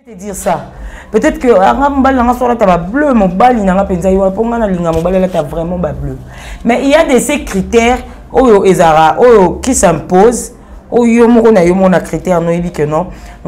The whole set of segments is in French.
te dire ça. Peut-être que bleu, mon bal, il vraiment bleu. Mais il y a de ces critères qui s'imposent. Il y a critères que non.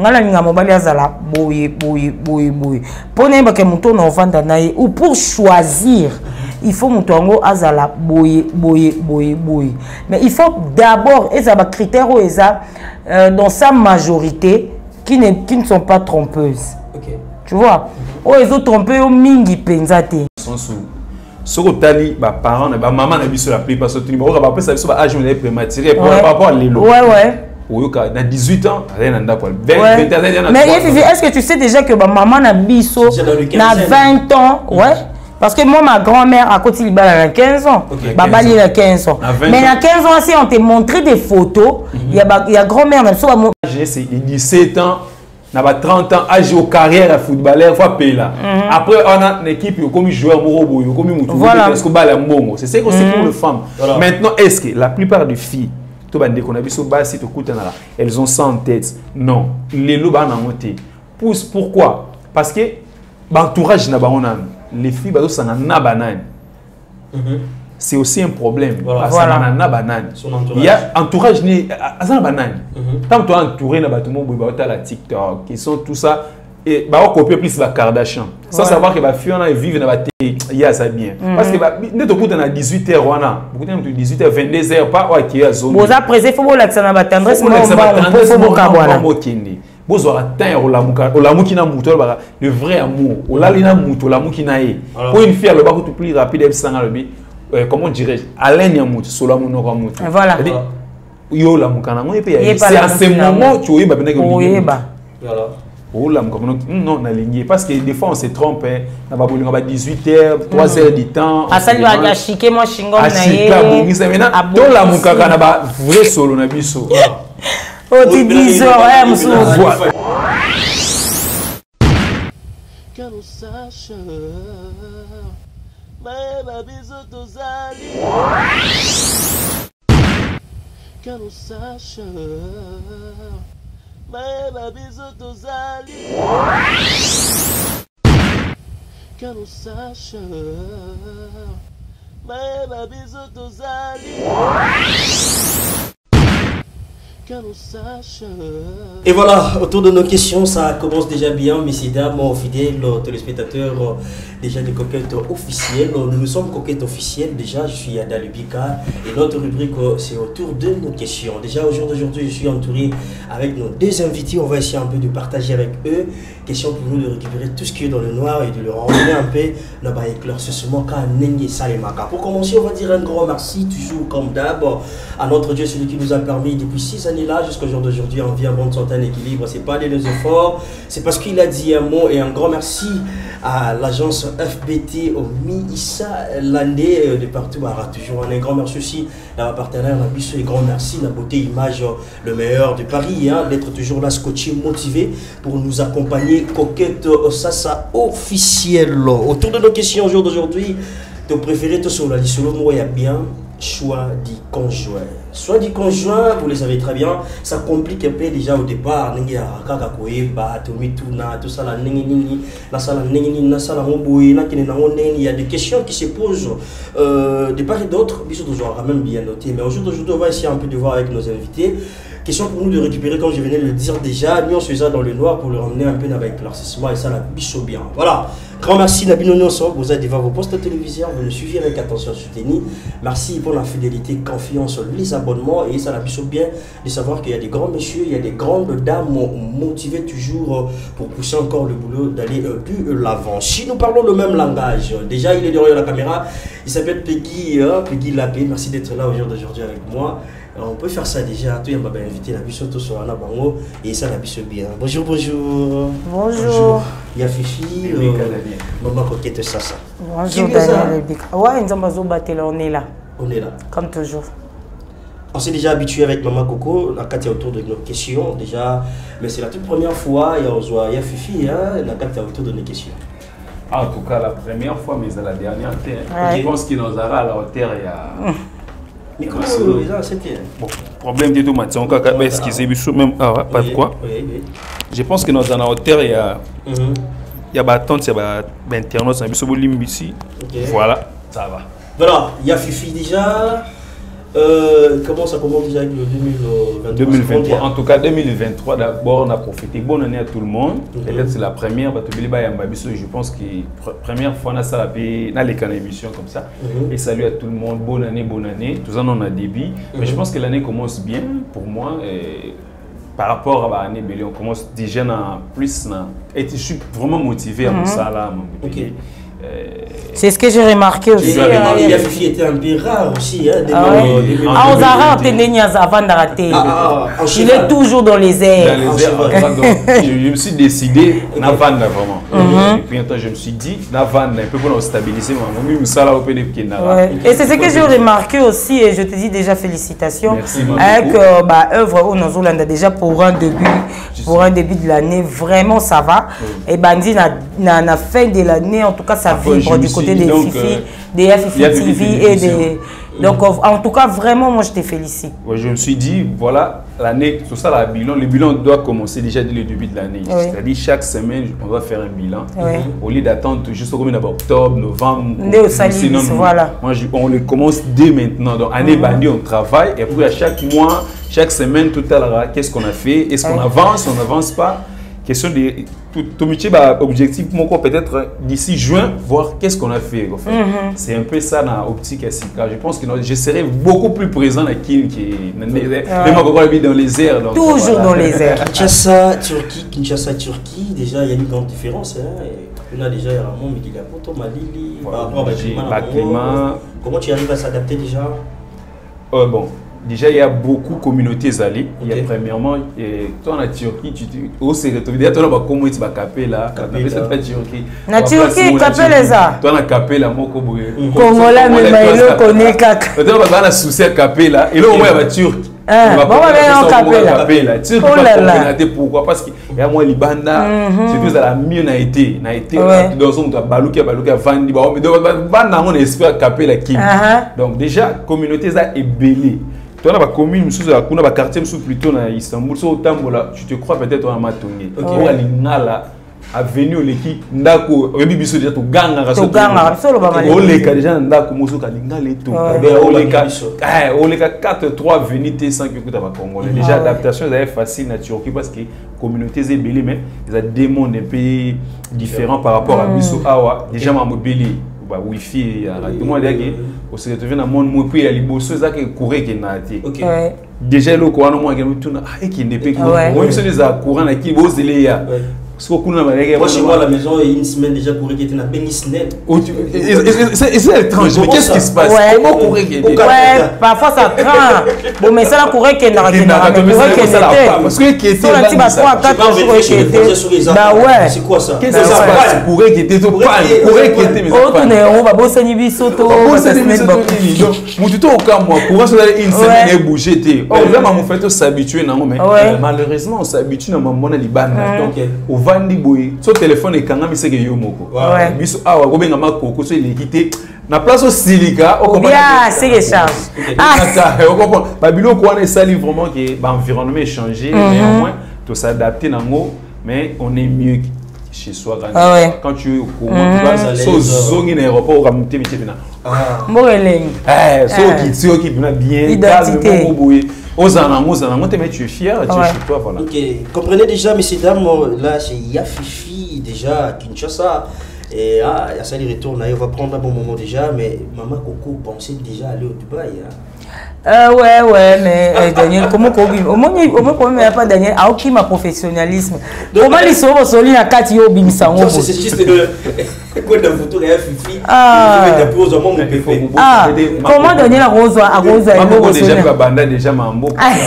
Ou pour choisir, il faut azala boye. Mais il faut d'abord, et ça va critères dans sa majorité qui ne sont pas trompeuses. Okay. Tu vois? Ils ont trompé au mingi penzate. Ce que tu as parents, maman n'a vu sur la plupart de ces choses. Après, ça va âge prématuré par rapport à l'élo. Ouais. Dans 18 ans, rien n'a pas. Mais est-ce que tu sais déjà que maman n'a biso na 20 ans? Ouais. Parce que moi, ma grand-mère, à côté, il a 15 ans. Okay, Baba, il a 15 ans. Mais à 15 ans, si on t'a montré des photos, il y a grand-mère, j'ai 17 ans, on a 30 ans, âge au carrière footballeur, il faut payer là. Après, on a une équipe comme joueur Morobo, comme Moutou, c'est ce que c'est pour les femmes. Voilà. Maintenant, est-ce que la plupart des filles, elles ont ça en tête? Non. Les loups ont monté. Pourquoi? Parce que l'entourage n'a pas les filles sont en banane. C'est aussi un problème. Voilà. Il y a entourage en banane. Tant que tu es entouré de la TikTok, qui sont tout ça, et bah on copie plus la Kardashian. Sans savoir que les filles vivent dans la télé, il y a ça bien. Parce que nous sommes à 18h, on a 18h, 22h, pas qui est à zone. Vous après, il faut que l'accent à la tendresse, le vrai amour, pour une fille, elle va être plus rapide, comment dirais-je, Alain Yamout, Solomon Noramout. Voilà. C'est à ce moment que tu non, parce que des fois on se trompe, on a 18h, 3h du temps. Ah, ça lui a chiqué, moi, Shingon. Vrai solo, na biso. Oh, tu dis ça, ouais, monsieur. Que nous sachions, mais ma bisou tous alliés. Que nous sachions, mais ma bisou tous alliés. Que nous sachions, mais ma bisou tous alliés. Et voilà, autour de nos questions, ça commence déjà bien, messieurs, dames, fidèles téléspectateurs, déjà des coquettes officielles. Nous sommes coquettes officielles, déjà, je suis Ada Lubika et notre rubrique, c'est autour de nos questions. Déjà, au jour d'aujourd'hui, je suis entouré avec nos deux invités, on va essayer un peu de partager avec eux. Question pour nous de récupérer tout ce qui est dans le noir et de leur emmener un peu là-bas éclaircissement quand Nengi Salemaka. Pour commencer, on va dire un grand merci, toujours comme d'hab, à notre Dieu, celui qui nous a permis depuis 6 années là jusqu'au jour d'aujourd'hui on vit en bonne santé, en équilibre. C'est pas de nos efforts, c'est parce qu'il a dit un mot. Et un grand merci à l'agence FBT au Miissa Landé de partout toujours un grand merci aussi à ma partenaire la Bissou et grand merci la beauté image le meilleur de Paris d'être toujours là scotché motivé pour nous accompagner. Coquette ça officiel autour de nos questions au jour d'aujourd'hui. Ton préféré tout sur la liste il y a bien choix du conjoint. Soit du conjoint, vous le savez très bien, ça complique un peu déjà au départ. Il y a des questions qui se posent de part et d'autre. On aura même bien noté. Mais aujourd'hui, on va essayer un peu de voir avec nos invités. Question pour nous de récupérer, comme je venais de le dire déjà, nous on se fait ça dans le noir pour le ramener un peu dans l'éclaircissement et ça la bichot bien. Voilà. Grand merci Nabino Nonso, vous êtes devant vos postes téléviseurs, vous nous suivez avec attention soutenue. Merci pour la fidélité, confiance, les abonnements et ça la bichot bien de savoir qu'il y a des grands messieurs, il y a des grandes dames motivées toujours pour pousser encore le boulot d'aller plus l'avant. Si nous parlons le même langage, déjà il est derrière la caméra, il s'appelle Peggy Lapé, merci d'être là aujourd'hui avec moi. Alors, on peut faire ça déjà, tout le monde va inviter la bichot sur la bango et ça la bichot bien. Bonjour. Bonjour. Il y a Fifi, maman coquette ça. Bonjour Daniel. Ouais, on est là. On est là. Comme toujours. On s'est déjà habitué avec maman Coco, la Katia autour de nos questions déjà, mais c'est la toute première fois, il y a Fifi, la Katia autour de nos questions. En tout cas, la première fois, mais c'est la dernière terre. Je pense qu'il nous aura à la hauteur il y a... Mais comment c'était? Bon, problème de tout matin. Excusez même pas de quoi. Je pense que dans la hauteur, il y a battante, il y a internaute, ici. Voilà, ça va. Voilà, il y a Fifi déjà. Comment ça commence déjà avec le 2023? En tout cas, 2023, d'abord, on a profité. Bonne année à tout le monde. Peut-être c'est la première, je pense que première fois, on a ça dans les émissions comme ça. Et salut à tout le monde. Bonne année, bonne année. Tout ça, on a débit. Mais je pense que l'année commence bien pour moi. Par rapport à l'année Bélé, on commence déjà plus. Et je suis vraiment motivé à ça là. C'est ce que j'ai remarqué aussi. La Fifi était un peu rare aussi. On a avant d'arrêter. Il est toujours dans les airs. Je me suis décidé à vendre vraiment. Et puis un temps, je me suis dit, à vendre un peu pour stabiliser. Et c'est ce que j'ai remarqué aussi. Et je te dis déjà félicitations. Merci, avec œuvre au Nozolanda déjà pour un début de l'année. Vraiment, ça va. Et Bandi, à la fin de l'année, en tout cas, ça vibre du côté des Fifi, des Fifi TV et des... Donc, en tout cas, vraiment, moi, je te félicite. Ouais, je me suis dit, voilà, l'année, tout ça, le bilan doit commencer déjà dès le début de l'année. C'est-à-dire, chaque semaine, on doit faire un bilan. Au lieu d'attendre juste au octobre, novembre, voilà. Moi, on le commence dès maintenant. Donc, année Bandi, on travaille. Et puis, à chaque mois, chaque semaine, tout à l'heure, qu'est-ce qu'on a fait? Est-ce qu'on avance? On n'avance pas? Question de tout métier, objectif peut-être d'ici juin, voir qu'est-ce qu'on a fait. En fait. C'est un peu ça dans l'optique SICA. Je pense que je serai beaucoup plus présent dans qui même dans les airs. Donc, toujours dans les airs. Kinshasa, Turquie, déjà il y a une grande différence. Là déjà il y a Ramon, mais il y a Poto, Malili, par rapport à climat. Comment tu arrives à s'adapter déjà? Bon. Déjà, il y a beaucoup de communautés allées. Il y a premièrement, toi en Turquie, tu sais, tu as comment tu vas caper là, Turquie. Na Turquie, caper les ça. Toi en caper là, moi comme Congola mais maïlo connaît kaka. Tu vas na souci à caper là, et là on va Turc. Bon, on va caper là. Turc, pourquoi? Parce qu'il y a moi Libanda, surtout à la mieux n'a été dans son balouka vandi, mais banda on espère caper la qui. Donc déjà communauté ça est belle. Toi, la commune, la quartier plutôt à Istanbul, tu te crois peut-être à Matongé. Avenue Oleki, Ndako, Bibiso déjà tout ganga, Oleka déjà Ndako, Mosoka, Lingale, tout. Oleka 4-3 Avenue T5 que tu as Congolais. Déjà, l'adaptation est facile en Turquie parce que la communauté est belle, mais ils ont des mondes un peu différents par rapport à Bisso Awa. Déjà, ma mobilité. Wi-Fi, tout le monde dit que on se retrouve dans le monde où il y a les bosses qui courent qui n'arrêtent. Déjà le courant moi qui n'est pas moi je suis à courant qui bosse les ya. Moi chez moi à la maison il y a une semaine déjà courir qui était dans Benisnet. C'est étrange. Mais qu'est-ce qui se passe? Comment courir qui était? Parfois ça craint. Bon mais ça la courir qui n'arrête pas. Parce que qui était là. Bah ouais. C'est quoi ça? Qu'est-ce qui se passe? Courir qui était tout pas. Courir qui était mais on va bosser ni bisoto. Mututo okamwa courant sur une semaine et bouger té. Oh là maman fait s'habituer non mais malheureusement on s'habitue dans maman libana donc au vandi boy so téléphone et kanga miseke yo moko. Biso awa ko benga makoko so il quitté na place au silica au comprendre. C'est que charge. On comprend. Babilo ko on sali vraiment que l'environnement est changé néanmoins tout s'adapter nango mais on est mieux chez soi quand tu es au courant tu vas so zongi na aéroport au ramonter métier bina Moreleng so qui bien identité mais tu es fier tu es chez toi voilà. OK, comprenez déjà messieurs dames là chez Yafifi déjà à Kinshasa et il y a ça les retours là on va prendre un bon moment déjà mais maman Coco pensait déjà aller au Dubaï ouais, mais Daniel, comment au moins il n'y a pas Daniel, à aucun ma professionnalisme. Comment ils sont solide à 4 yo bimsango. C'est juste quoi dans photo il y a Fifi. Comment Daniel Rose déjà banda déjà mambo.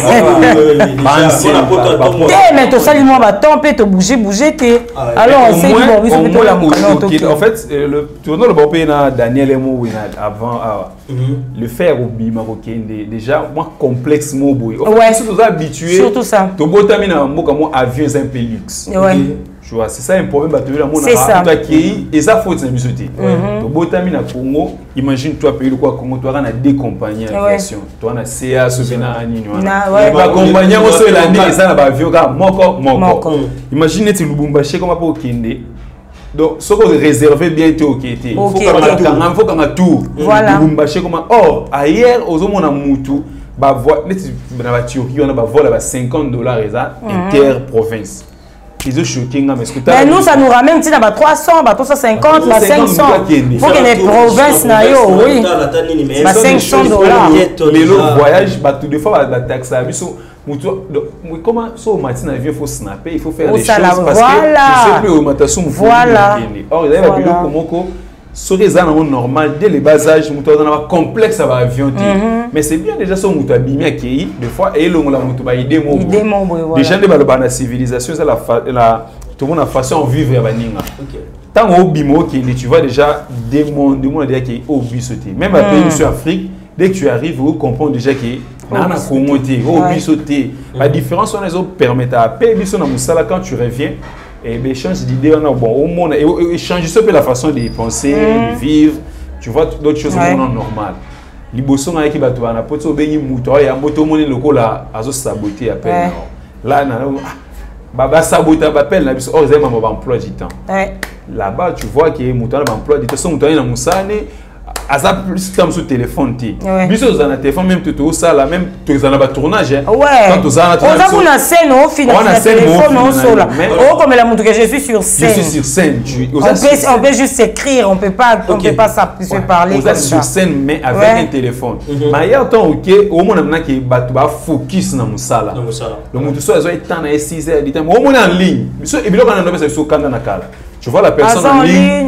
Mais tout ça moi va tomber te bouger te. Alors on sait qu'ils vont plutôt la en fait le tournoi le Bopé na Daniel Emo avant le faire au Bimarocain déjà moi complexe mobo. Ouais. Si vous êtes habitué surtout ça. To botamina mboka mo avion c'est un peu luxe. Ouais. Tu vois, c'est ça un problème. C'est ça. Et ça, faut être misoté. Donc, botami na Congo, imagine toi pays le quoi Congo, toi on a deux compagnies d'aviation. Toi on a CA, Sovena, Nino. La compagnie on se l'année et ça na ba avion ga moko. Imagine tu Lubumbashi comme pas au Kinde. Donc, ce qu'on réserve bien était ok. Il faut qu'on a tout. Voilà. Lubumbashi comme or ailleurs aux hommes on a mutu. Bah voilà, on a vol à $50 inter-province. Ils ont choqué, mais nous, ça nous ramène 300, 350, 500. Il faut que les provinces n'aillent, oui. $500. Les voyages, tout des fois, la taxe à comment ça au matin il faut snapper, il faut faire des choses parce que je sais plus au matin voilà. Or, il y a des sur les animaux normal dès le bas âge on a un complexe à avion mais c'est bien déjà son mutu abimé qui des fois et le la mutu ba idée mo déjà de la civilisation c'est la tout le monde a façon de vivre à baninga tant au bimo qui tu vois déjà des mondes déjà qui au bisoté même à pays sur Afrique dès que tu arrives vous comprends déjà que na Congo au bisoté la différence on les autres permet à payer biso na musala quand tu reviens. Et bien, change d'idée, on a bon, au monde, et changer un peu la façon de penser, de vivre, tu vois, d'autres choses au monde normal. Les bossons avec qui battent, on a pas de béni mouton, et un moto monnaie local là, à se saboter à peine. Là, baba saboter à peine, là, oh, ils aiment emploi du temps. Là-bas, tu vois qu'il y a un mouton emploi du temps, son mouton est dans Moussane. À ça plus comme sur téléphone ti biso dans un téléphone même tout ça là même tu en as tournage quand tu as on a scène au final téléphone on sur là oh comme la montre que je suis sur scène on peut juste écrire on peut pas se parler comme ça sur scène mais avec un téléphone mais il y a temps OK au moins maintenant qui ba focus na musala le monde soit ils ont temps na 6 heures du temps au moins en ligne biso et bilo kana ndo pesa biso kanda na kala. Tu vois la personne en ligne,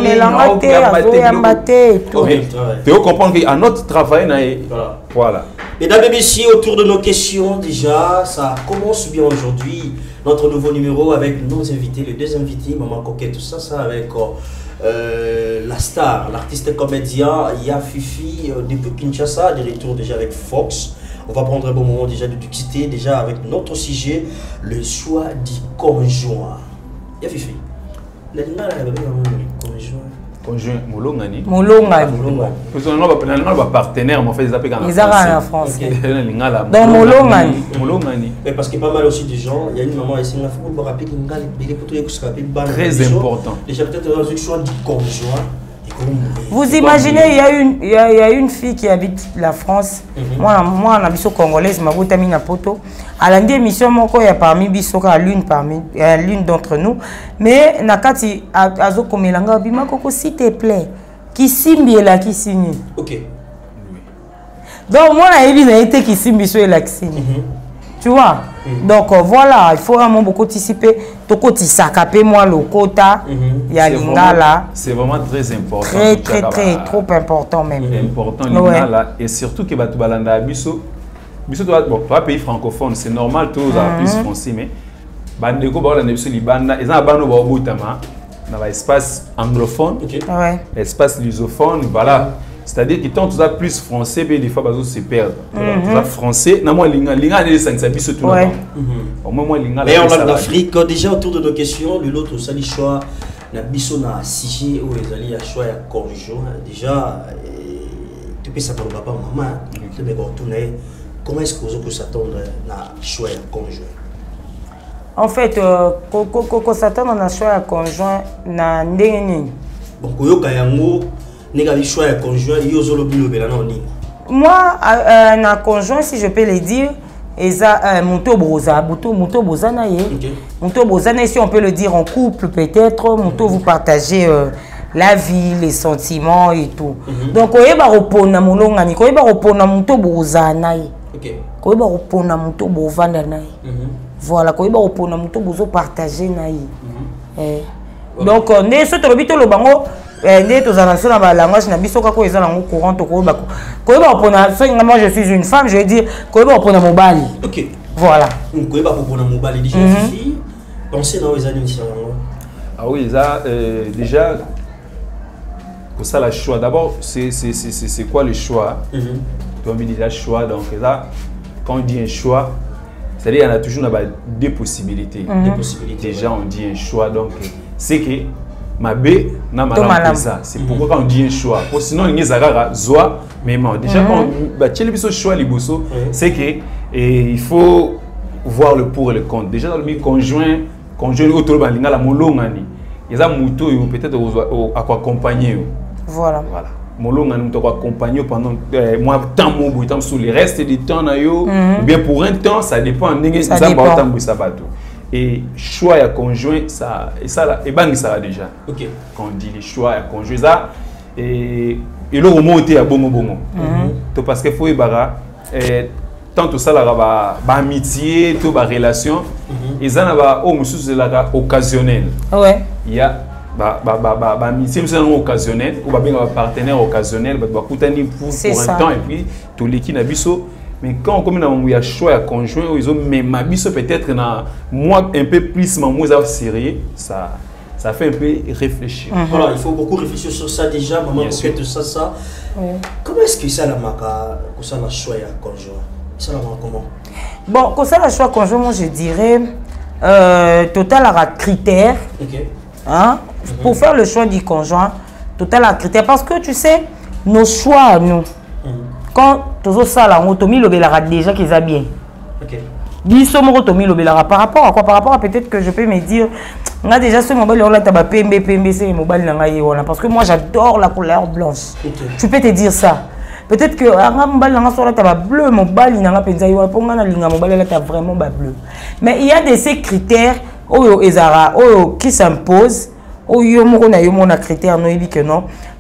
tu vas comprendre qu'à notre travail, voilà. Mesdames et messieurs, autour de nos questions, déjà, ça commence bien aujourd'hui. Notre nouveau numéro avec nos invités, les deux invités, Maman Coquette, tout ça, avec la star, l'artiste comédien, Ya Fifi, depuis Kinshasa, de retour déjà avec Fox. On va prendre un bon moment déjà de quitter, déjà avec notre sujet, le choix du conjoint. Ya Fifi. Conjoint Molongani. Parce que nous avons partenaire mais en fait ils appellent en français. Donc Molongani. Mais parce qu'il y a pas mal aussi de gens, il y a une maman ici, il faut rappeler très important. Déjà peut-être dans une choix du conjoint. Vous imaginez, il y a une fille qui habite la France. Moi, on a biso congolaise, ma botami na poto. À l'année émission, il y a parmi biso l'une d'entre nous. Mais nakati azo komelanga bima koko s'il te plaît, qui simbi là qui signe. OK. Donc moi na ebi na été qui simbi so la qui signe. Tu vois? Donc voilà, il faut vraiment beaucoup anticiper. Toko tisakape moi le quota ya lingala. C'est vraiment très important. Trop important même. Important lingala et surtout que batu balanda biso toi pays francophone, c'est normal tous les plus français mais bandeko ba balanda biso libanda ezana bano ba obutama na ba espace anglophone, espace lusophone, voilà. C'est-à-dire que tant que tu as plus français, des fois, tu se perdre. Tu as français, moi, linga est surtout là. Mais on a l'Afrique, déjà autour de nos questions, l'autre, ça dit choix, la biso na sujet où les alliés à choix conjoint. Déjà, tu peux s'attendre papa, maman, mais bon, comment est-ce que vous s'attendre à choix conjoint? En fait, quand s'attend à choix conjoint, na ndenge. Bon, koyokayango. Moi, un conjoint, si je peux le dire, Monto Bozana, si on peut le dire en couple, peut-être, Monto, vous partagez la vie, les sentiments et tout. Donc, on va reprendre Molongani, on va reprendre Monto Bozana. On va reprendre Monto Bovanda. Voilà, on va reprendre Monto Bozo partager. Donc, on est sur le bango. Moi je suis une femme, je vais dire ok, voilà. Pensez dans les années. Ah oui, ça, déjà pour ça le choix d'abord c'est quoi le choix? Tu as mis déjà choix, donc là quand on dit un choix C'est-à-dire qu'il y en a toujours deux possibilités. Des possibilités. Déjà, on dit un choix. Donc, c'est que ma bé n'a pas ça. C'est pourquoi quand on dit un choix. Sinon, il y a zoa, mais déjà, quand on choix, c'est que il faut voir le pour et le contre. Déjà, dans le milieu conjoint, autour de la molongani, il y a des moutons peut-être à accompagner. Voilà. Molonga nous doit accompagner pendant moi temps mon sur le reste du temps ou bien pour un temps ça dépend et choix à conjoint ça et ça et bang ça déjà OK quand on dit les choix à conjoint ça et le remonter à bongo to parce que faut ibara tant tout ça là amitié tout relation et ça na ba mususu la occasionnel ouais il y a amitié occasionnel ou un partenaire occasionnel pour un temps et puis tout l'équipe nabiso mais quand on a un choix conjoint ils ont mais mabiso peut-être moi un peu plus mais sérieux ça fait un peu réfléchir. Voilà, il faut beaucoup réfléchir sur ça déjà maman pour ça comment est-ce que ça la maka ça la choix conjoint ça la comment bon quand ça la choix conjoint moi je dirais total à critères. OK. Hein? Pour faire le choix du conjoint, total à critère. Parce que tu sais, nos choix, nous, quand tu as ça, l'automie, le bélara déjà qu'ils a bien. OK. L'automie, le bélara. Par rapport à quoi? Par rapport à peut-être que je peux me dire, on a déjà ce mobile, on a PMB, c'est mobile, parce que moi j'adore la couleur blanche. Okay. Tu peux te dire ça. Peut-être que bleu, mobile, vraiment bleu. Mais il y a de ces critères qui s'imposent. Il y a critères que non.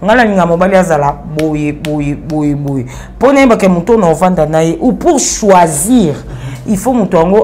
Ou pour choisir, il faut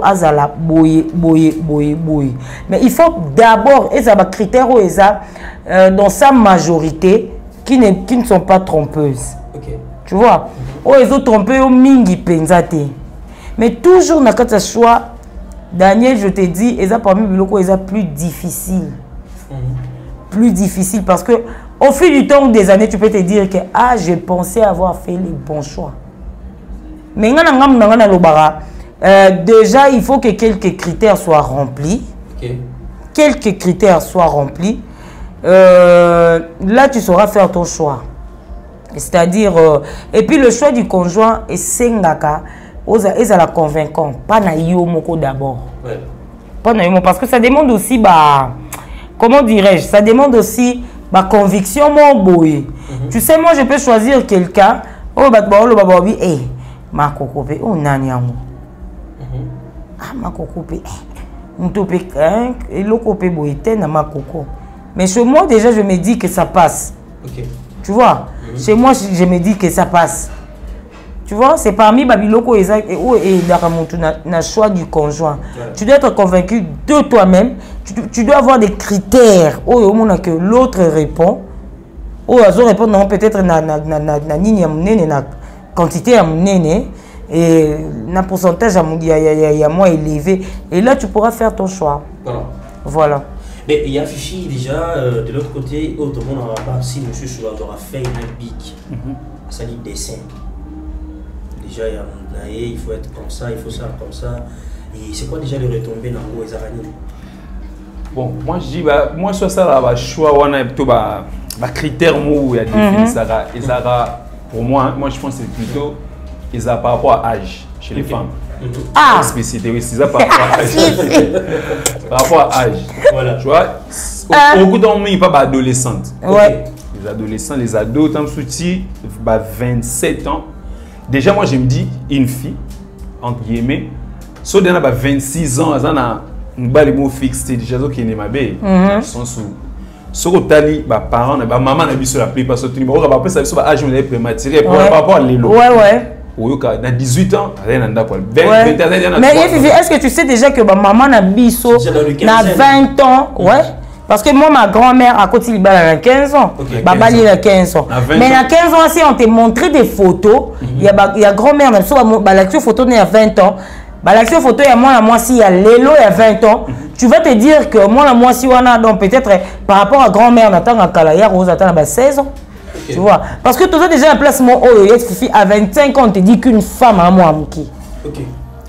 mais il faut d'abord, et ça critères dans sa majorité qui ne sont pas trompeuses. Okay. Tu vois, ils ont trompé au mingi penzate. Mais toujours dans le choix, Daniel, je te dis, ils ont parmi les plus difficiles. Plus difficile parce que au fil du temps des années, tu peux te dire que j'ai pensé avoir fait les bons choix. Mais déjà, il faut que quelques critères soient remplis. Okay. Quelques critères soient remplis. Là, tu sauras faire ton choix. C'est-à-dire, et puis le choix du conjoint est sengaka, ils la convaincant, pas na moko d'abord. Ouais. Pas na parce que ça demande aussi, comment dirais-je, ça demande aussi ma conviction, mon boy. Tu sais, moi je peux choisir quelqu'un, ma cocope, nani amo. Ma cocope, et le cope boyten na ma coco. Mais chez moi déjà je me dis que ça passe. Okay. Tu vois, chez moi je me dis que ça passe. Tu vois, c'est parmi Babiloko et Daramutu, na choix du conjoint. Ouais. Tu dois être convaincu de toi-même. Tu dois avoir des critères au moment que l'autre répond. Ou répond non peut-être na quantité à mon et na pourcentage à moins élevé. Et là tu pourras faire ton choix. Voilà. Mais il y a Fifi déjà de l'autre côté, tout le monde n'a si monsieur Choua aura fait un bic, ça dit dessin. Déjà il faut être comme ça, il faut ça comme ça. Et c'est quoi déjà les retombées dans les araignées? Bon, moi je dis moi sur ça là choix on a plutôt critère où il y a défini ça pour moi je pense que c'est plutôt par rapport à âge chez les femmes. Explicité, oui, c'est ça par rapport à âge. Par rapport à âge. Voilà. Tu vois, beaucoup d'hommes, ils ne sont pas adolescentes. Ouais. Les adolescents, les ados, tant soutien, 27 ans. Déjà, moi, je me dis, une fille, entre guillemets, si on a 26 ans, on a un bel fixe, déjà, qui est ma belle. Ils sont sous. Si on a des parents, maman a vu sur la pluie, parce que après, ça veut dire âge prématuré par rapport à l'élo. Ouais. Dans 18 ans, rien n'a pas. Mais est-ce que tu sais déjà que ma maman a biso na 20 ans, ouais? Parce que moi, ma grand-mère à côté il a 15 ans. Babali a 15 ans. Mais à 15 ans, si on te montré des photos, il y a grand-mère, l'action photo il y a 20 ans. L'action photo, il y a moi si il y a Lélo il y a 20 ans. Tu vas te dire que moi si on a donc peut-être par rapport à grand-mère, on attend à Kalaya, Rose attend à 16 ans. Tu vois, parce que tu as déjà un placement à 25 ans, on te dit qu'une femme a moi qui.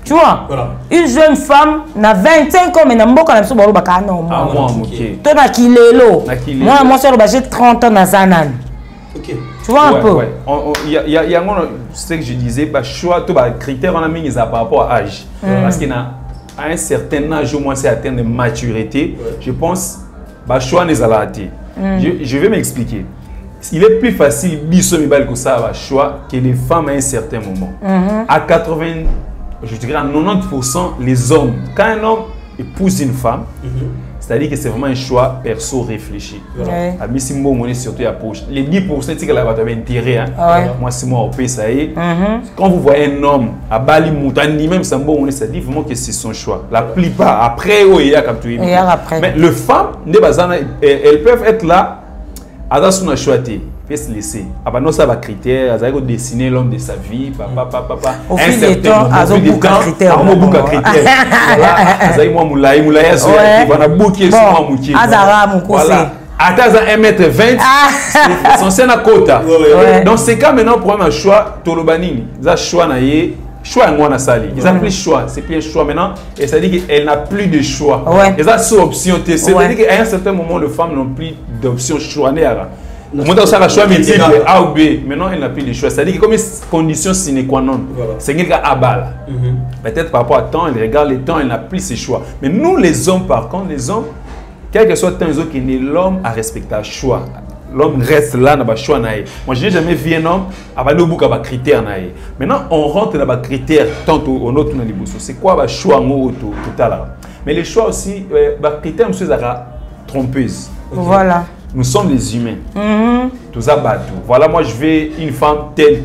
Tu vois, Voilà. une jeune femme n'a 25 ans, mais n'a pas quand même baka non. Ah, moi, ok. Toi, na kilelo. Nakilelo. Moi, j'ai 30 ans, na zanan. Ok. Tu vois un peu. Ouais. Il y a ce que je disais, bah, choix, tout bah, critères, on a mis par rapport à l'âge. Parce qu'il y a un certain âge, au moins, c'est atteint de maturité. Je pense, bah, choix n'est pas je vais m'expliquer. Il est plus facile, que ça, bah, choix, que les femmes à un certain moment. À 80, je dirais à 90%, les hommes, quand un homme épouse une femme, c'est-à-dire que c'est vraiment un choix perso réfléchi. Ouais. À Missimbo, on est surtout à poche. Les 10%, c'est que la bataille intérêt. Hein. Ouais. Moi, c'est moi, au pays, ça y est. Quand vous voyez un homme à Bali Moutani, même Sambo, on est, ça dit vraiment que c'est son choix. La plupart, après, il y a capturé. Mais les femmes, elles peuvent être là, à son choix. Peut se laisser. Après, non, ça va critère, ça va dessiner l'homme de sa vie, papa. Au fil du temps, à son bouc à critères. À mon bouc à critères. Voilà, moi, moulaï, il va bouquer sur moi, moukier. Azara, mon conseil. Attends, 1m20, c'est censé na quota. Dans ces cas, maintenant, pour un choix, Tolobanini, ça choix naïe. Choix en moi sali. Ils ont plus choix, c'est plus un choix maintenant et ça dit qu'elle n'a plus de choix. Ils ont sous option. C'est-à-dire qu'à un certain moment, les femmes n'ont plus d'option choix. Moi, dans ça, choix multiple A ou B. Maintenant, elle n'a plus de choix. C'est-à-dire que comme condition sine qua non, c'est quelqu'un à balle. Peut-être par rapport à temps, elle regarde le temps, elle n'a plus ses choix. Mais nous, les hommes, par contre, les hommes, quel que soit le temps, les autres, l'homme a respecté le choix. L'homme reste là dans le choix. Moi, je n'ai jamais vu un homme avec nos boucs avec critères. Maintenant, on rentre dans les critères tant au autre dans les boussos. C'est quoi le choix tout à l'heure? Mais les choix aussi, les critères, monsieur Zara, trompeuse. Voilà. Nous sommes les humains. Tout ça bateau. Voilà, moi, je veux une femme telle.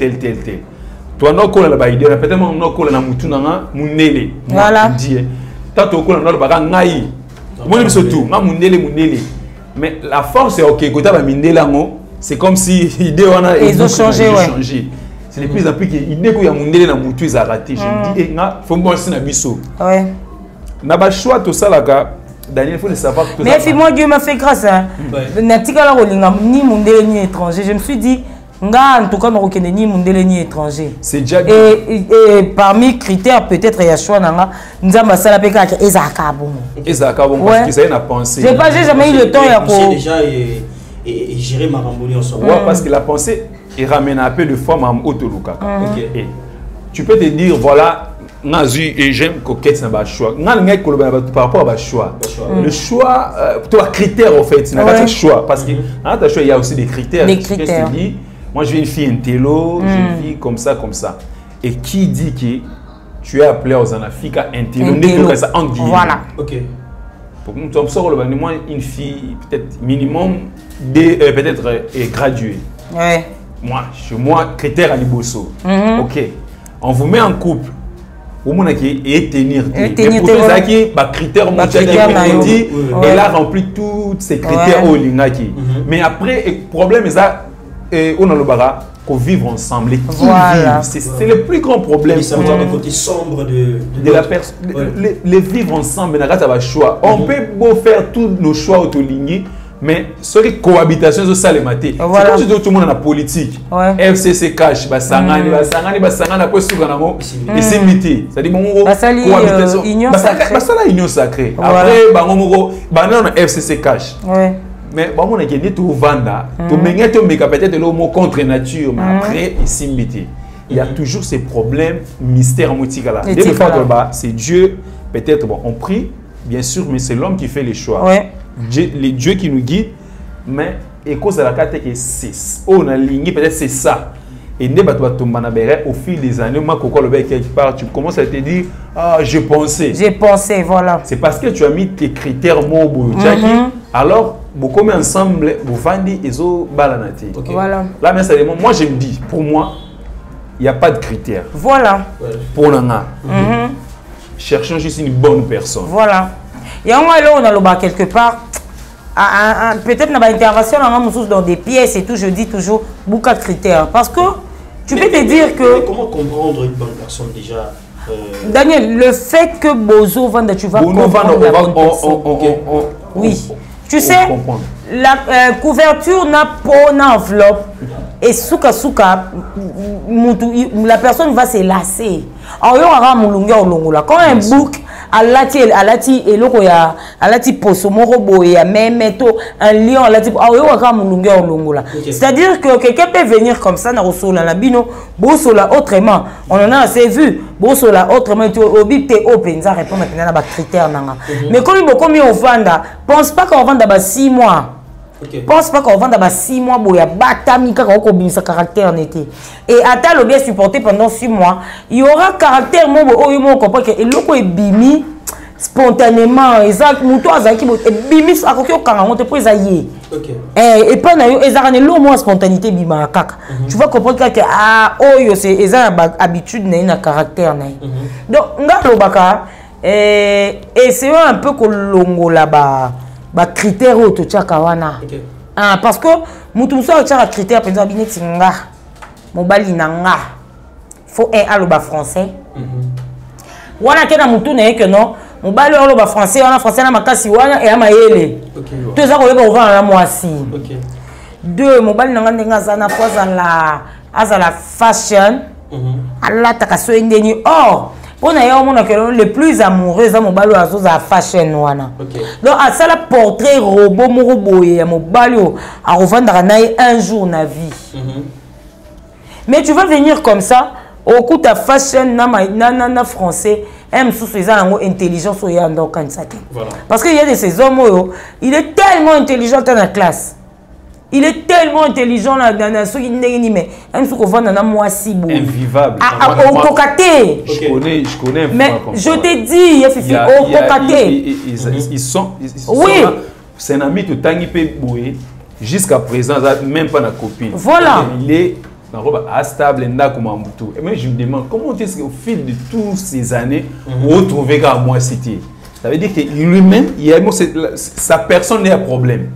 Toi, non, qu'on a la idée. Peut-être non, qu'on a la moutou nanga, mounele. Voilà. Tant qu'on a la baga ngai. Moi, je surtout, mounele. Mais la force, c'est ok. Quand tu as mindé c'est comme si l'idée ils ont changé. C'est de plus en plus que l'idée qu'il y a mindé dans moutou, ils ont raté. Je me dis, il faut me voir si na biso. Ouais. Na ba choix tout ça là, Daniel, il faut le savoir. Mais moi, Dieu m'a fait grâce. Natika ni mondele ni étranger. Je me suis dit, en tout cas, ni mondele ni étranger. C'est déjà bien. Et parmi critères, peut-être, il y a choix. Nous avons ça la péka et Zakabon. Et Zakabon, parce que ça y a pensé. J'ai jamais eu le temps. J'ai déjà géré ma rambouille en soi. Parce que la pensée, il ramène un peu de forme à Otoluka. Tu peux te dire, voilà. Et j'aime coquette dans le choix. Par rapport au choix. Le choix, tu as critères en fait. Tu as choix. Parce que dans le choix, il y a aussi des critères. Des critères. Dis, moi, je veux une fille intello, je veux une fille comme ça. Et qui dit que tu es appelé aux anafika intello? Voilà. Ok. Pour nous, tu as moi une fille, peut-être minimum, peut-être graduée. Ouais. Moi, chez moi, critères à Liboso. Ok. On vous met en couple. Au moins, et tenir. Mais pour tout ça, il y a des critères. Elle a rempli tous ces critères au Lingaki. Mais après, le problème, c'est qu'on a le bara qu'on vivre ensemble. Voilà. C'est le plus grand problème. C'est le côté sombre de la personne. Les vivre ensemble, on peut beau faire tous nos choix au Lingui. Mais ce qui cohabitation, c'est ça les matés. C'est comme si tout le monde dans la politique. FCC cash, basangani après souganamo et c'est mité. Ça dit mon cohabitation. Union sacrée. Après bango banana FCC cash. Mais bon on a gagné tout vanda. Tout menga to meka peut-être le mot contre nature mais après ici mité. Il y a toujours ces problèmes mystères motikala. Dès le fois c'est Dieu peut-être bon on prie bien sûr mais c'est l'homme qui fait les choix. Les dieux qui nous guident, mais et cause de la carte que c'est on a ligné peut-être c'est ça. Et ne pas tomber au fil des années, moi quand le quelque part tu commences à te dire ah j'ai pensé, voilà. C'est parce que tu as mis tes critères mots alors beaucoup mais ensemble vous vendez et zo balanati. Voilà. Là mais ça moi je me dis pour moi il n'y a pas de critères. Voilà. Pour nana. Cherchons juste une bonne personne. Voilà. Et on a le bas quelque part. Peut-être dans l'intervention dans des pièces et tout, je dis toujours beaucoup de critères. Parce que tu peux te dire que. Comment comprendre une bonne personne déjà Daniel, le fait que Bozo vende, tu vas comprendre la bonne personne. Oui. Tu sais, la couverture n'a pas une enveloppe. et souka la personne va se lasser. Alors il y aura mulunga olongola quand un bouc alati eloko ya alati poso moko boye ya memeto un lion alati alors il y aura mulunga olongola. C'est-à-dire que quelqu'un peut venir comme ça na rosola la bino bosola autrement. On en a assez vu bosola autrement tu obite open ça répondre à ba critères nanga. Mais comme il au vanda, pense pas qu'on vende à 6 mois. Pense pas qu'on vend d'abord 6 mois, il y a batami sa caractère en été. Et à le bien supporté pendant 6 mois, il y aura caractère mon comprend que l'eau est bimi spontanément. Exact, mouton azaki bimi à côté au carrément te prise aïe. Et pas nayo ezarane l'eau moins spontanéité bima kaka. Tu vas comprendre que ah oh c'est ezar habitude na caractère na. Donc ngalo baka essayons un peu que longo là-bas. Critères auto tchakawana parce que mutumso tchaka critère penza bineti nga mobali nanga faut un aloba français wana kena mutu na que non mobali aloba français wana français na makasi wana et amayele to za ko yeba ovana na mwasi deux mobali nanga ndenga zana poza la azala fashion ala takaso endeni oh on a le plus amoureux à mon balo à fashion wana. Donc à ça la portrait robot moroboye à mon balo à revendre un jour na vie. Mais tu vas venir comme ça au coup ta fashion na français aime sous ces années intelligence au yando kansaki. Parce qu'il y a de ces hommes il est tellement intelligent dans la classe. Il est tellement intelligent là dans ce qui n'est mais un truc qu'on voit dans moi si beau invivable au cocaté je connais mais je te dis au cocaté ils sont oui c'est un ami de Tangi Peboué jusqu'à présent même pas la copine voilà il est dans robe stable et moi je me demande comment est-ce qu'au fil de toutes ces années vous retrouvez qu'à moi cité ça veut dire que lui-même il y a sa personne n'est un problème.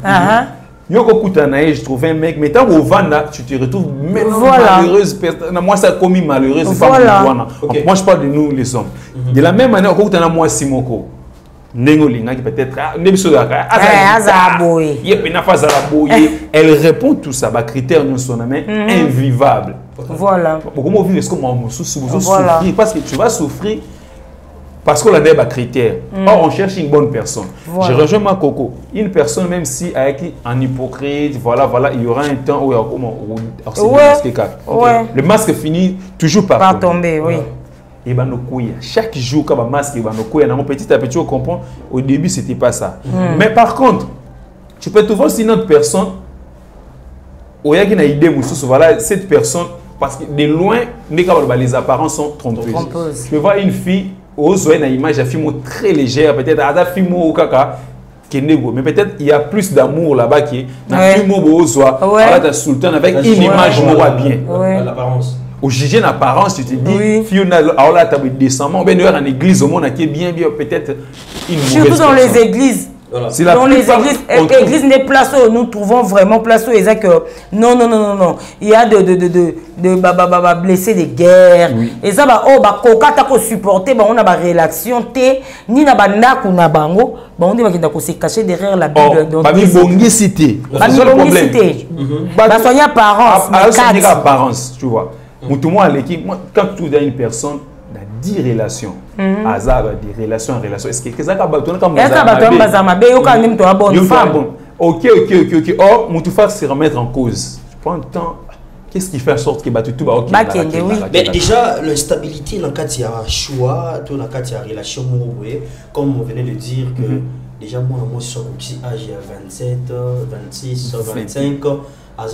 Je trouve un mec, mais tant au Vanda, tu te retrouves même malheureuse. Moi, ça a commis malheureuse. Moi, je parle de nous, les hommes. De la même manière, quand tu as moi, Simoko, Nengolinga, qui peut-être. Elle répond tout ça. Critères nous sont invivables. Voilà. Comment vivre est-ce qu'on souffrir? Parce que tu vas souffrir. Parce qu'on a des critères. Or, on cherche une bonne personne. Je rejoins ma coco. Une personne, même si avec un hypocrite, voilà, il y aura un temps où le masque finit toujours par tomber. Oui. Et ben, chaque jour, quand le masque est petit à petit, on comprend. Au début, ce n'était pas ça. Mais par contre, tu peux te voir si une autre personne, voilà, cette personne, parce que de loin, les apparences sont trompeuses. Tu peux voir une fille. Une image de film très légère, peut-être à film au caca, mais peut-être il y a plus d'amour là-bas qui est dans le film au Zoa, sultan avec une image bien. L'apparence. Au juger l'apparence, tu te dis, Fiona, alors là, tu as descendant, ben en église au monde qui est bien, peut-être une mauvaise surtout dans les églises. Voilà. Dans les églises, les places où nous trouvons vraiment place où ils disent que non. Il y a de blessés de guerre. Et ça, coca t'as supporter, on a des relations, ni na bandaku na bango, on dit qu'on se cacher derrière la Bible. Parmi bongi cité. Parmi bongi cité. Soigner apparence. Apparence, tu vois. Quand tu as une personne, 10 relations. Azar des relations en relation. Est-ce que ça va bonne femme? Ok. Or, Moutoufa se remettre en cause. Tu prends le temps. Qu'est-ce qui fait en sorte que tout va ok? Mais déjà, la stabilité dans le cas de choix, dans le cas de relation, comme on venait de dire que déjà moi je suis aussi âgé à 27, 26, 25 ans.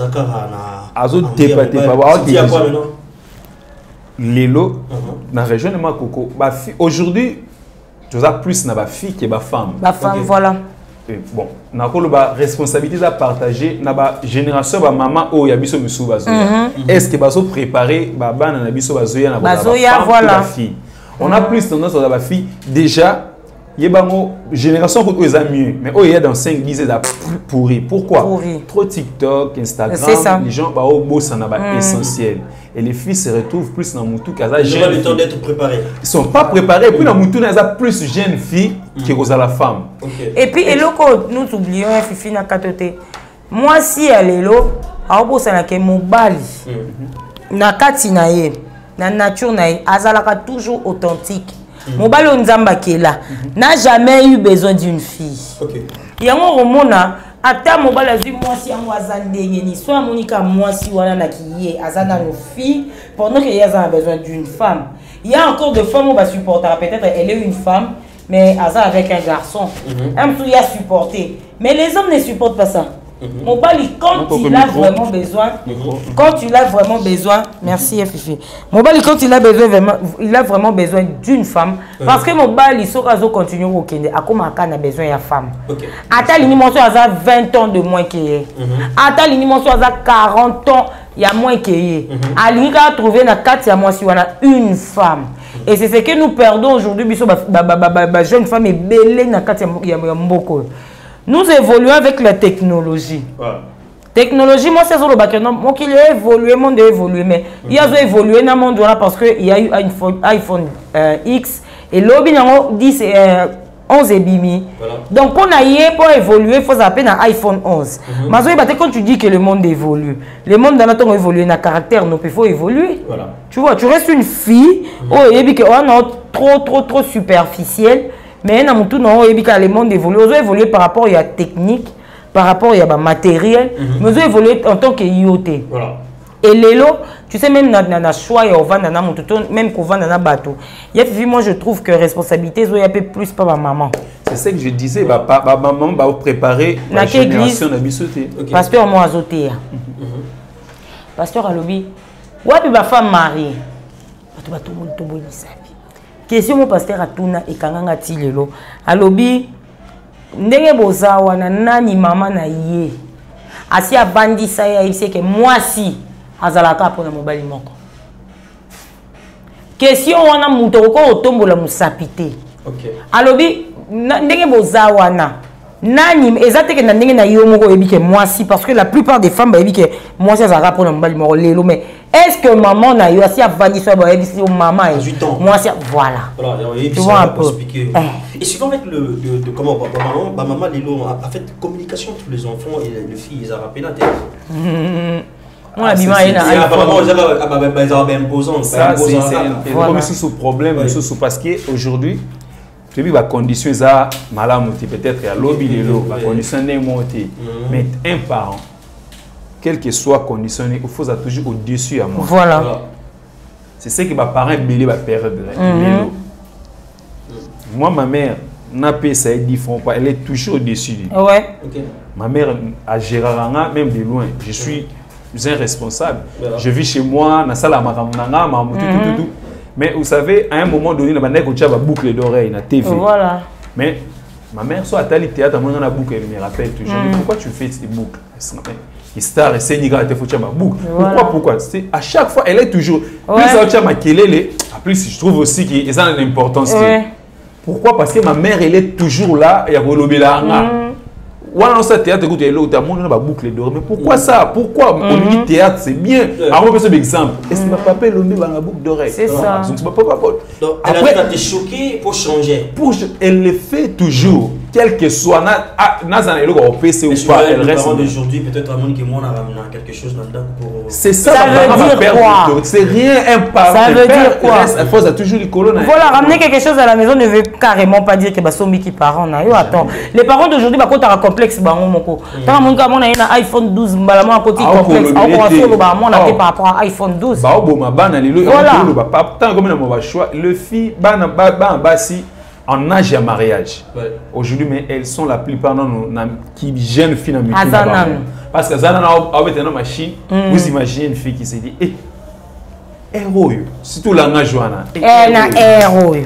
Lélo, dans la région de Makoko, aujourd'hui, tu as plus de filles que de femmes. La femme, voilà. Bon, la responsabilité à partager dans la génération de maman ou yabiso musu bazoya. Est-ce que bazo préparer baba na biso bazoya na la fille? On a plus tendance à la fille déjà. Il y a une génération qui est mieux, mais il y a dans 5-10 ans pourri. Pourquoi? Trop TikTok, Instagram, les gens sont essentiel. Et les filles se retrouvent plus dans Moutou qu'à ils ont le temps d'être préparés. Ils ne sont pas préparés. Puis dans Moutou, ils ont plus de jeunes filles que la femme. Et puis, nous oublions, Fifi na katote. Moi, si elle est là, aobosana ke mobali na kati na ye na nature na ye azalaka toujours authentique. Mobali onzamba kela n'a jamais eu besoin d'une fille. Yango romona ata mobali azui mwasi yango azandenge ni soit monika mwasi wana na kiye azana no fille pendant que yaza a besoin d'une femme. Il y a encore des femmes où va supporter, peut-être elle est une femme mais Aza avec un garçon. Un tout y a supporté. Mais les hommes ne supportent pas ça. Mobali, quand il a vraiment besoin, merci Fifi. Mobali, quand il a vraiment besoin d'une femme, parce que Mobali, il faut continuer au Kenya, à comment il a besoin de femme. Ata l'inimonso a 20 ans de moins qu'il est. Ata l'inimonso a 40 ans, il y a moins qu'il est. Alika a trouvé dans 4 mois si on a une femme. Et c'est ce que nous perdons aujourd'hui, jeune femme est belle dans 4 mois. Nous évoluons avec la technologie. Technologie, moi, c'est ça le bac. Moi, qu'il a évolué, le monde a évolué. Mais il a évolué dans le monde parce qu'il y a eu iPhone X et l'objet 10 11 et bimi. Donc, on a eu pour évoluer, il faut s'appeler un iPhone 11. Mais quand tu dis que le monde évolue, le monde dans le temps évolue, dans le caractère, il faut évoluer. Tu vois, tu restes une fille, on est trop superficielle. Mais dans le monde évolue, on a évolué par rapport à la technique, par rapport à matériel, mais on a évolué en tant que IoT. Et l'élo, tu sais, même dans le choix, même qu'on va dans le bateau, moi je trouve que responsabilité, il y a un peu plus par ma maman. C'est ce que je disais, ma maman va préparer la génération de bisoté. Pasteur moi azoté. Pasteur a lobby. Ouais, puis ma femme mariée. Tout le monde tombe question mon pasteur atuna et kanganga tilelo. A lobby. Ndenge boza wana nani mama na ye. Asi a bandi sa ya ici que moi si azalaka pour na mobali moko. Question wana muto ko otombola musapité. OK. Alobi ndenge boza wana nani ezate que ndenge na yo moko ebike moi si parce que la plupart des femmes ba ebike moi si azalaka pour na mobali moko lelo mais est-ce que maman na yo asi a bandi sa ba ebisi maman moi si voilà. Tu vois un peu. Et suivant avec de comment maman lelo a fait communication entre les enfants et les filles ils a rappelé la tête. Moi, c'est comme si ce problème, parce qu'aujourd'hui, tu as des conditions malades, peut-être à lobby de l'eau, des conditions némontées. Mais un parent, quel que soit conditionné, il faut toujours au-dessus à moi. Voilà. C'est ce que mes parents ont perdre. Moi, ma mère n'a pas ça 10 francs, elle est toujours au-dessus. Ouais. Ma mère a géré même de loin. Je suis un responsable. Je vis chez moi, na sala makamnanga, tout. Mais vous savez, à un moment donné, la bande a boucle d'oreille na TV. Voilà. Mais ma mère soit à tel théâtre, moi na boucle, elle me rappelle toujours. Pourquoi tu fais ces boucles? Star et Sénégal te faut ma boucle. Pourquoi? C'est à chaque fois elle est toujours plus ça tient ma kelele. Plus je trouve aussi qu'il y a une importance. Pourquoi? Parce que ma mère elle est toujours là et à Rolobela. Voilà, ça théâtre, écoute, il y a une boucle d'or. Mais pourquoi ça? Pourquoi on dit théâtre, c'est bien. Alors, on peut faire un exemple. Est-ce que ma papa est l'homme dans la boucle d'oreille? C'est ça. Donc, elle a été choquée pour changer. Elle le fait toujours. Quel que soit, au PC ou pas, elle reste. Aujourd'hui, peut-être à Monique et moi, on a quelque chose là-dedans pour. C'est ça, ça veut dire quoi? C'est rien, un parent. Ça veut dire quoi? Il faut toujours les colonnes. Voilà, ramener quelque chose à la maison ne veut carrément pas dire que c'est Somi qui parent. Attends, les parents d'aujourd'hui, quand tu as un complexe, tu as un iPhone 12, tu as un côté complexe. Par rapport à iPhone 12. Le fille, en âge à mariage. Aujourd'hui, mais elles sont la plupart qui jeunes filles dans parce que avec une machine, vous imaginez une fille qui s'est dit héros, surtout la Joana. Héros.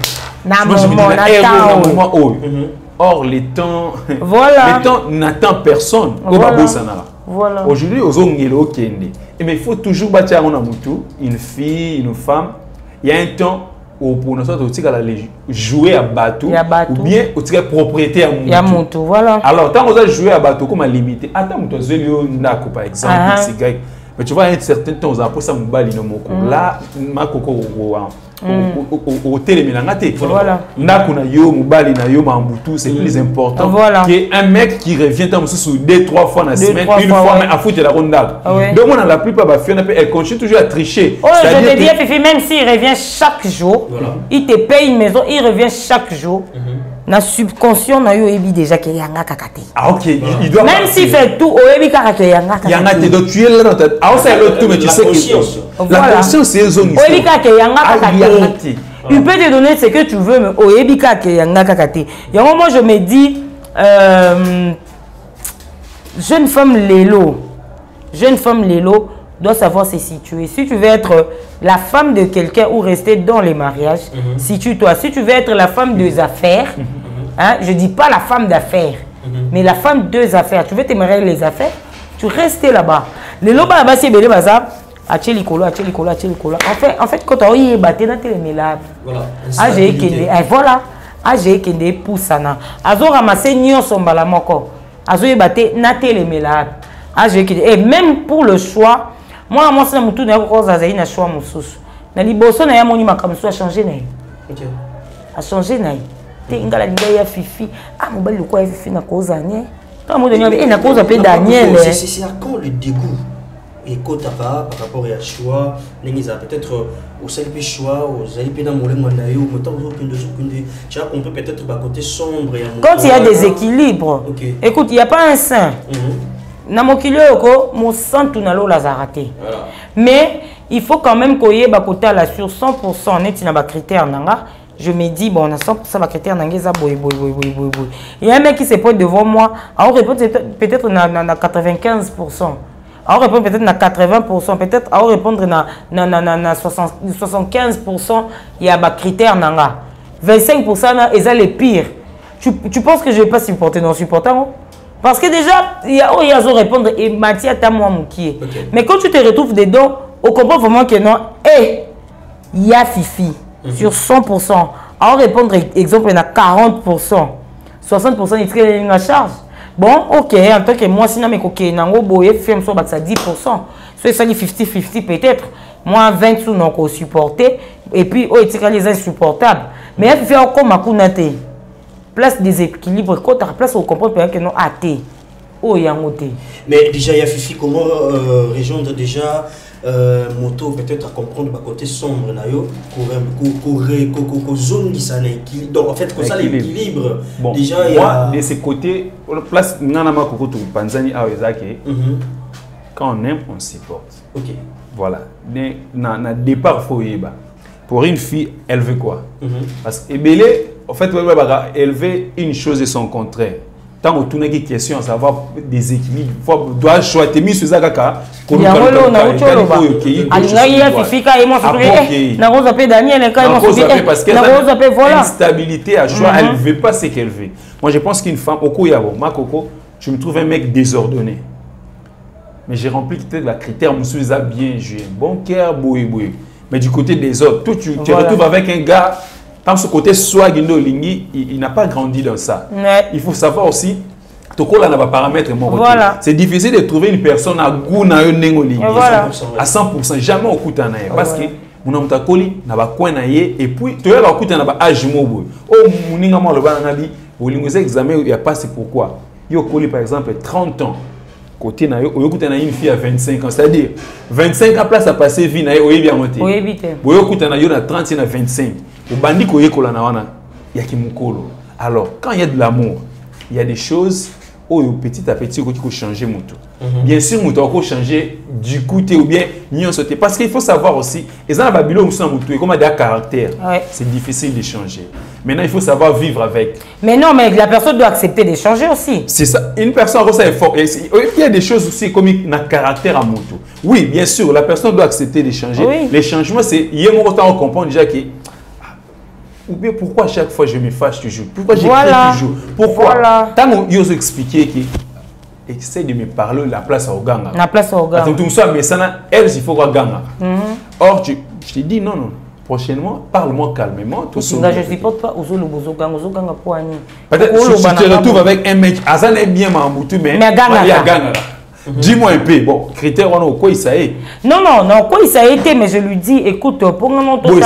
Or, les temps voilà. n'attend personne. Voilà. Aujourd'hui, mais il faut toujours bâtir une fille, une femme. Il y a un temps où pour nous jouer à bateau ou bien au propriété à moto. Voilà. Alors, tant qu'on a joué à bateau, comme à limiter, attends, par exemple, Mais tu vois, à un certain temps, on a ça mobali no moko. Là, ma koko au téléménangate. Voilà. Nakuna yo mobali na yo mambutu, c'est plus important qu'un mec qui revient dans sous 2-3 fois dans la semaine, une fois mais à foutre la ronda. Donc on a la plupart elle continue toujours à tricher. Oh, je te dis Fifi, même s'il revient chaque jour, il te paye une maison, il revient chaque jour. Na subconscient na yo ebi déjà que yanga kakate. Ah ok, il doit même s'il fait tout, ebi kakate yanga kakate. Yanga te donc tu es là dans ta ah c'est l'autre tout mais tu sais que la conscience c'est zone ici. Ebi kakate yanga kakate. Il peut te donner ce que tu veux mais ebi kakate yanga kakate. Yango moi je me dis jeune femme Lélo doit savoir se situer. Si tu veux être la femme de quelqu'un ou rester dans les mariages, situe-toi. Si tu veux être la femme des affaires, hein, je ne dis pas la femme d'affaires, mais la femme des affaires. Tu veux te marier les affaires, tu restes là-bas. Les lots là-bas, c'est belé bazar. En fait, quand tu as eu battu dans les mélages, voilà, j'ai kende poussana. Azo ramasser nyon son balamoko. Azo y battu dans les mélages. Et même pour le choix, moi, je suis tout un choix. Na liboso na ya moni makamso a changé na. OK. A changé na. Te ingala ngaya Fifi. Ah mobali le quoi Fifi na cause Daniel. Quand mo donner et na cause pe Daniel. C'est à quand le dégoût et kota par rapport à choix, n'engiza peut-être au seul choix, aux alipé dans molé mandayo, motant tu vois on peut peut-être ba côté sombre et quand il y a des équilibres. Écoute, il y a pas un saint. Na mokili oko mo santu na lo lazarate. Mais il faut quand même qu'on y ait côté là sur 100% net na ba critère nanga. Je me dis bon on a 100% ba critère nanga za boy. Il y a un mec qui se pointe devant moi, on répond peut-être na 95%. On répond peut-être na 80%, peut-être on répondre na 75% il y a ba critère nanga. 25% na est les pires. Tu penses que je vais pas supporter non supportant? Parce que déjà, il y a répondre et Mathia t'a moi moukié. Mais quand tu te retrouves dedans, on comprend vraiment que non, il y a Fifi sur 100%. À répondre, exemple, il y a 40%. 60% il serait une charge. Bon, ok, en tant que moi, sinon, mais nango boye, film soit ça 10%. Soit ça dit 50-50 peut-être. Moi, 20 sous non supporter. Et puis, oh, il les insupportables. Mais il fait encore ma kunate. Place des équilibres, quand tu as place, on comprend que non, athée. Oh, il y a un côté. Mais déjà, il y a Fifi, comment rejoindre déjà moto peut-être à comprendre le côté sombre, pour zone qui s'en équilibre. Donc, en fait, comme ça, l'équilibre. Bon, déjà, il y a. De ce côté, place, Nanama Kokoto, Panzani, Awezake, quand on aime, on supporte. Ok. Voilà. Na départ, faut y aller. Pour une fille, elle veut quoi? Parce que Ebélé, en fait, elle veut une chose et son contraire. Tant que tu as des questions à savoir des équilibres, il doit choisir mis sur Zagaka. Il y a une stabilité à choix, elle ne veut pas ce qu'elle veut. Moi, je pense qu'une femme, je me trouve un mec désordonné. Mais j'ai rempli peut-être la critère, je suis bien joué. Bon cœur, boui. Mais du côté des autres, toi, tu te retrouves avec un gars. Dans ce côté swag, il n'a pas grandi dans ça. Ouais. Il faut savoir aussi, c'est difficile de trouver une personne à goût à 100%. Jamais au coup parce que mon homme takoli n'a pas coin et puis tu as la coup n'a pas âge mobile. Oh, mon ingama le bananabi, au linguisé examen il y a pas c'est pourquoi. Yo coli par exemple 30 ans. Côté na yo une fille à 25 ans, c'est-à-dire 25 ans place à passer vie na yo bien monté. Oui, vite. Yo kutana yo na 30 na 25. Au bandi ko yekola na wana ya kimukolo. Alors, quand il y a de l'amour, il y a des choses où petit à petit il faut changer moto. Bien sûr, moto faut changer du côté ou bien nion sauter parce qu'il faut savoir aussi et ça na babilo musa moto comme des caractères. C'est difficile de changer. Maintenant, il faut savoir vivre avec. Mais non, mais la personne doit accepter de changer aussi. C'est ça. Une personne ressent effort. Il y a des choses aussi comme un caractère à moto. Oui, bien sûr, la personne doit accepter de changer. Oui. Les changements, c'est il y a un moment on comprend déjà que ou bien pourquoi à chaque fois je me fâche toujours? Pourquoi j'écris toujours? Pourquoi? Tant que vous expliquez que essaye de me parler la place au ganga. La place au ganga. Tu me sois mais ça elle il faut ganga. Or je te dis non. Prochainement, parle-moi calmement. Je ne supporte pas aux ganga pour Peut-être que tu te retrouves avec un mec, Azan est bien Mamoutou, mais il y a ganga. Dis-moi un peu, bon, critère, on a quoi il s'est. Non, quoi il s'est été, mais je lui dis, écoute, pour un autre temps,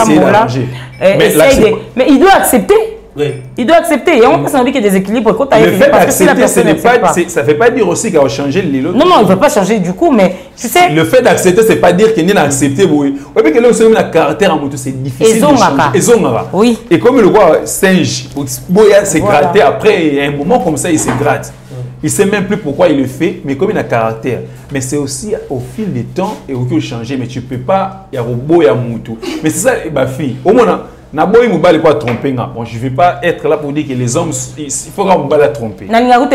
mais il doit accepter. Oui. Il doit accepter. Et on peut s'en dire qu'il y a des équilibres. Le fait d'accepter, ça ne veut pas dire aussi qu'il va changer les lots. Non, il ne va pas changer du coup, mais tu sais. Le fait d'accepter, ce n'est pas dire qu'il n'y a accepté. Oui, mais que l'homme a un caractère en moto, c'est difficile de changer. Oui. Et comme le roi singe, Boya s'est gratté, après un moment comme ça, il se gratte. Il ne sait même plus pourquoi il le fait, mais comme il a un caractère. Mais c'est aussi au fil du temps et au fil de changer. Mais tu ne peux pas, il y a robot, il y a moto. Mais c'est ça, ma fille. Au moins, Naboy Moubal quoi tromper. Bon, je ne vais pas être là pour dire que les hommes, il faut qu'on Moubal tromper.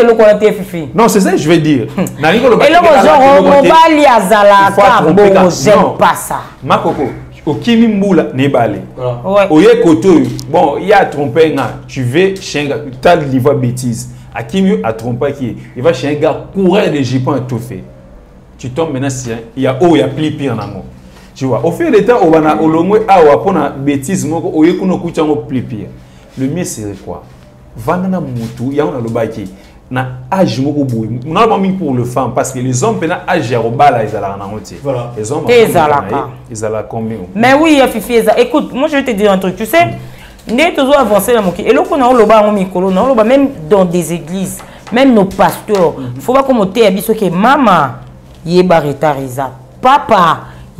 Non, c'est ça que je vais dire. Et le genre, Moubal y a Zalaka, bon, j'aime pas ça. Ma coco, au Kimi Mboula, Nebale. Oye Koto, bon, il y a trompé, tu veux chez un gars, tu as livré bêtise. À Kimi a trompé qui il va chez un gars, courir des jupons et tout fait. Tu tombes maintenant, il y a haut, il y a plus pire dans le monde. Tu vois, au fil du temps, on a olongwe awa pona bêtise moko oyekuno kuchango plipia. Le mieux c'est quoi? Vanana mutu ya on a le baki na âge moko boy. On a pas mis pour le femme parce que les hommes pena âge ya robala ezala na ngote. Voilà. Les hommes ezala combien? Mais oui, Fifi, écoute, moi je vais te dire un truc, tu sais, né toujours avancer dans mon qui et là qu'on a le bas en micro, non, le bas même dans des églises, même nos pasteurs, faut pas comme te abisso que maman yeba retariza, papa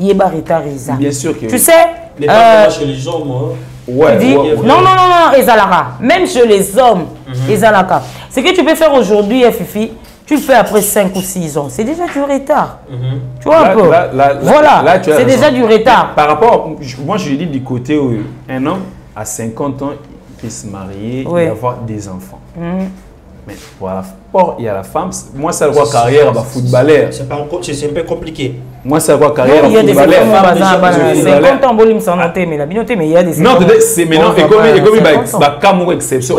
bien sûr que tu sais les femmes chez les hommes non Ezalara même chez les hommes Ezalaka ce que tu peux faire aujourd'hui Fifi tu le fais après 5 ou 6 ans c'est déjà du retard tu vois un peu voilà c'est déjà du retard par rapport moi je dis du côté où un homme à 50 ans il peut se marier et avoir des enfants mais pour il y a la femme moi ça voit carrière à footballeur c'est un peu compliqué. Moi, ça va carrière. Il y a des femmes qui 50 ans, mais il y a des. Non, c'est maintenant, et comme il y a des cas exception,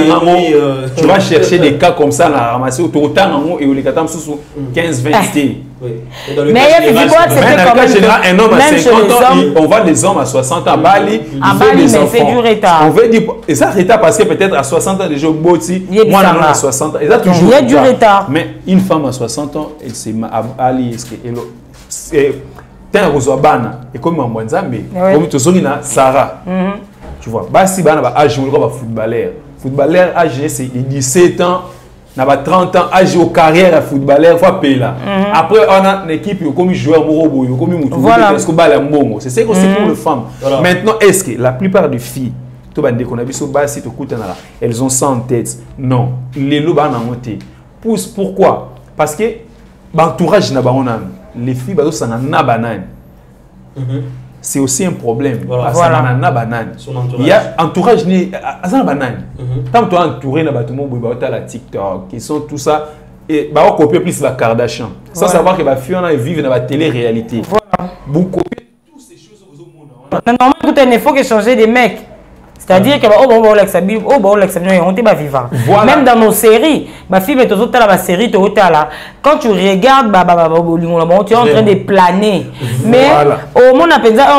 tu vas chercher des cas comme ça, là, ramasser autant et les cas sous 15, 20 mais il y a des fois, c'était quand même. Un homme à 50 ans, on voit des hommes à 60 ans à Bali. À Bali, mais c'est du retard. On veut dire, et ça, retard parce que peut-être à 60 ans, déjà, moi, un homme à 60 ans. Il y a du retard. Mais une femme à 60 ans, elle s'est à Bali, tant que bana et comme en Nzambe comme tu sors na Sarah tu vois basi bana ba âge ba footballeur âge c'est 17 ans na ba 30 ans âge au carrière footballeur faut payer là après on a une équipe comme joueur morobo comme mutu parce que bala mbongo c'est ça que c'est pour les femmes maintenant est-ce que la plupart des filles to bande qu'on a biso basi to kutana elles ont ça en tête non les loba na monté pourquoi parce que l'entourage na ba les filles c'est aussi un problème. Il y a entourage tant que tu es entouré de TikTok, qui sont tout ça, et bah on copie plus la Kardashian. Sans savoir que les filles vivent dans la télé-réalité. Vous copiez toutes ces choses au monde. Normalement, il faut que changer des mecs. C'est-à-dire que même dans nos séries, ma fille est la série, quand tu regardes, tu es en train de planer. Mais au monde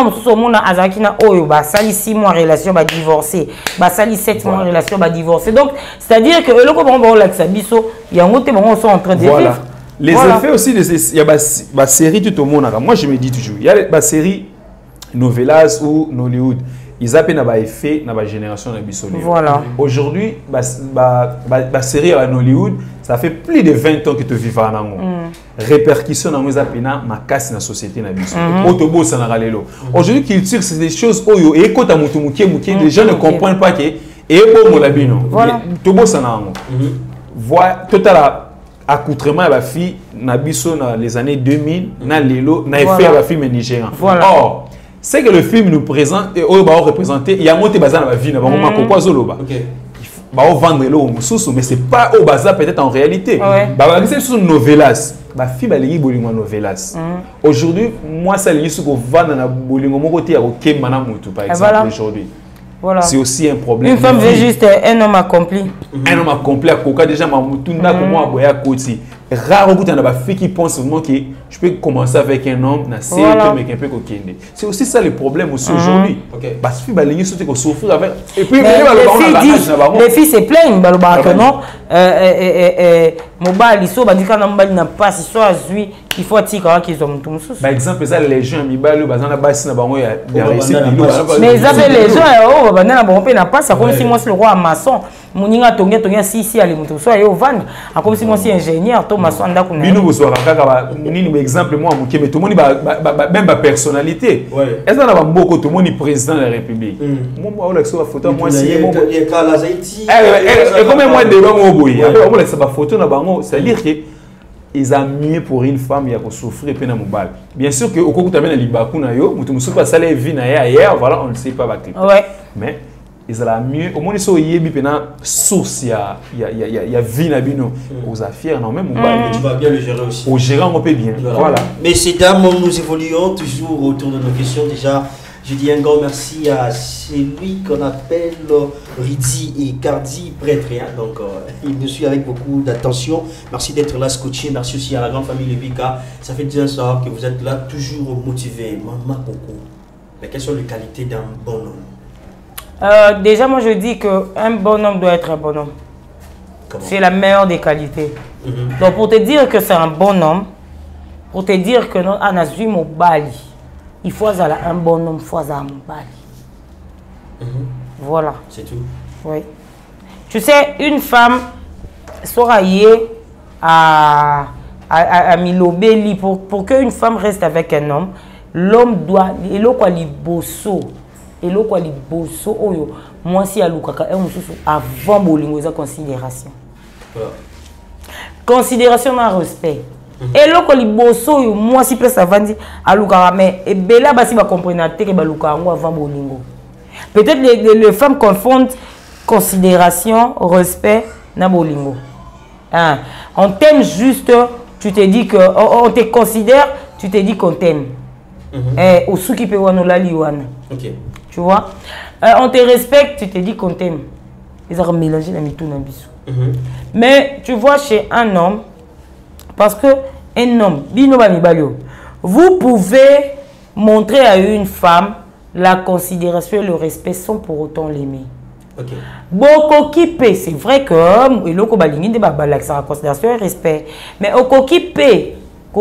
a 6 mois de relation, va divorcer. 7 mois de relation, va divorcer. Donc, c'est-à-dire que le il y a un sont en train de vivre. Les effets aussi, il y a des séries tout au monde. Moi, je me dis toujours, il y a des séries novelas ou Nollywood. Ils appellent un effet dans la génération de Bissoli. Voilà. Aujourd'hui, la série à Hollywood, ça fait plus de 20 ans que tu vis en Ango. Répercussion dans les appels ma casse dans la société na Bissoli. Autobus ça n'a lelo. Aujourd'hui, culture c'est des choses oyo et quand les gens ne comprennent pas que et bon la bino. Autobus ça n'a Ango. Voilà total accoutrement à la fille na Bissoli dans les années 2000 na lelo na effet à la fille nigérienne. Or c'est que le film nous présente et on va représenter il y a monté bazar dans la vie na bango makoko zoloba. Bah on vendre l'eau mais c'est pas au bazar peut-être en réalité. Bah c'est sur novelas. Bah fille ba lingi bolingo novelas. Aujourd'hui moi ça lingi sur vendre na bolingo mon côté à Kemba na mutu par exemple aujourd'hui. Voilà. C'est aussi un problème. Une femme veut juste un homme accompli. Un homme accompli à Coca déjà ma mutu na ko moi boya koti. rare au bout d'un fille qui pense vraiment que je peux commencer avec un homme na Voilà. mais qu'un peu coquine. C'est aussi ça le problème aussi aujourd'hui. Ok. Parce que bah les sauter qu'on souffre avec et puis Mais les filles se plaignent que non mobile so bandika na mobile na passe so azui il faut tika qu'ils ont tout mususu. Par exemple ça les gens mi balo bazana basi na bango ya réussite mais ils avaient les gens oh bandana bon pe na passe comme si moi c'est le roi maçon moninga tongia si ali mutu so yo vendre comme si moi c'est ingénieur to maçon ndako na bino boswa kaka nini ba exemple moi moké mais tout le monde même ba personnalité est-ce que na ba mboko tout le monde président de la république moi on l'exo photo moi si moi il kala zaiti et comme moi de bango boy après on laisse ba photo na bango c'est-à-dire que ils ont mieux pour une femme qui a souffert peine à mobile. Bien sûr que au cours de la libaku na yo, mutu musu pas salaire vie na hier, voilà, on ne sait pas battre. Ouais. Mais ils ont mieux au moins ils sont yebi pena source ya vie na bino aux affaires non même mobile. Tu vas bien le gérer aussi. Au gérant on peut bien. Voilà. Messieurs dames, nous évoluons toujours autour de nos questions déjà. Je dis un grand merci à celui qu'on appelle Ridi et Cardi prêtre. Donc, il nous suit avec beaucoup d'attention. Merci d'être là, scotché. Merci aussi à la grande famille Lebika. Ça fait bien ça que vous êtes là, toujours motivé. Maman Coco, mais quelles sont les qualités d'un bon homme? Déjà, moi je dis qu'un bon homme doit être un bon homme. C'est la meilleure des qualités. Donc, pour te dire que c'est un bon homme, pour te dire que non, Anazui Mobali. Il faut avoir un bon homme, il faut avoir un bal. Voilà. C'est tout. Oui. Tu sais, une femme sera liée à Milobeli. Pour qu'une femme reste avec un homme, l'homme doit. Et l'eau quoi li bosso. Et l'eau quoi li bosso. Oh, moi si à l'oukaka, avant bolingo, ça considération. Voilà. Considération et respect. Et là, quand les bosso, moi si place avant dit à Lukara, mais et bella basi va comprendre que Lukara avant bolingo. Peut-être les femmes confondent considération, respect, na bolingo. Hein? On t'aime juste, tu te dis que on te considère, tu te dis qu'on t'aime. Et au sou qui peut wana la liwana. Ok. Tu vois? On te respecte, tu te dis qu'on t'aime. Ils ont mélangé la mitou na biso. Mais tu vois chez un homme. Parce que un homme, vous pouvez montrer à une femme la considération et le respect sans pour autant l'aimer. Okay. Beaucoup qui paie, c'est vrai que la considération et le respect. Mais au qui paie,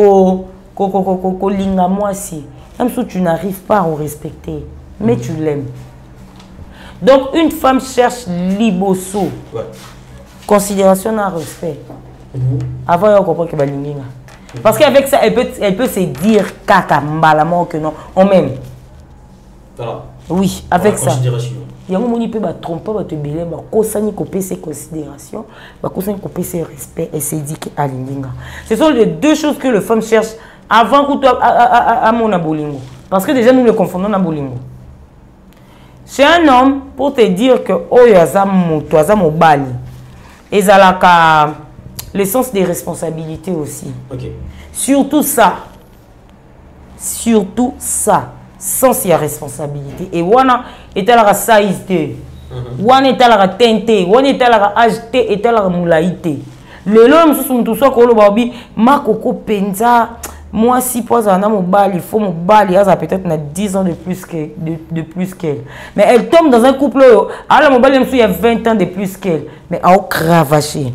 même si tu n'arrives pas à le respecter, mais tu l'aimes. Donc une femme cherche liboso, considération et respect. Avant de comprendre que parce qu'avec ça elle peut se dire kaka mbalamment que non on m'aime. Voilà. Oui, avec ça. Il y a un moment où il peut tromper te belé ba kosani ko ses considérations, ba kosani ko ses respect et se dit à l'inga. Ce sont les deux choses que les femmes cherchent avant que toi à mon abolingo. Parce que déjà nous le confondons na bolingo. C'est un homme pour te dire que oyo azam to azam obali. Ezalaka le sens des responsabilités aussi. Okay. Surtout ça. Surtout ça. Sens la responsabilité. Et wana est la size T. Wana est la tente. Wana est la HT et la moulaïté. Le l'homme sous tout ça kolo babi ma koko penza moi si pose un homme au bal, il faut mon bal, il y a peut-être 10 ans de plus qu'elle. Mais elle tombe dans un couple alors mon bal il y a 20 ans de plus qu'elle. Mais à cravacher.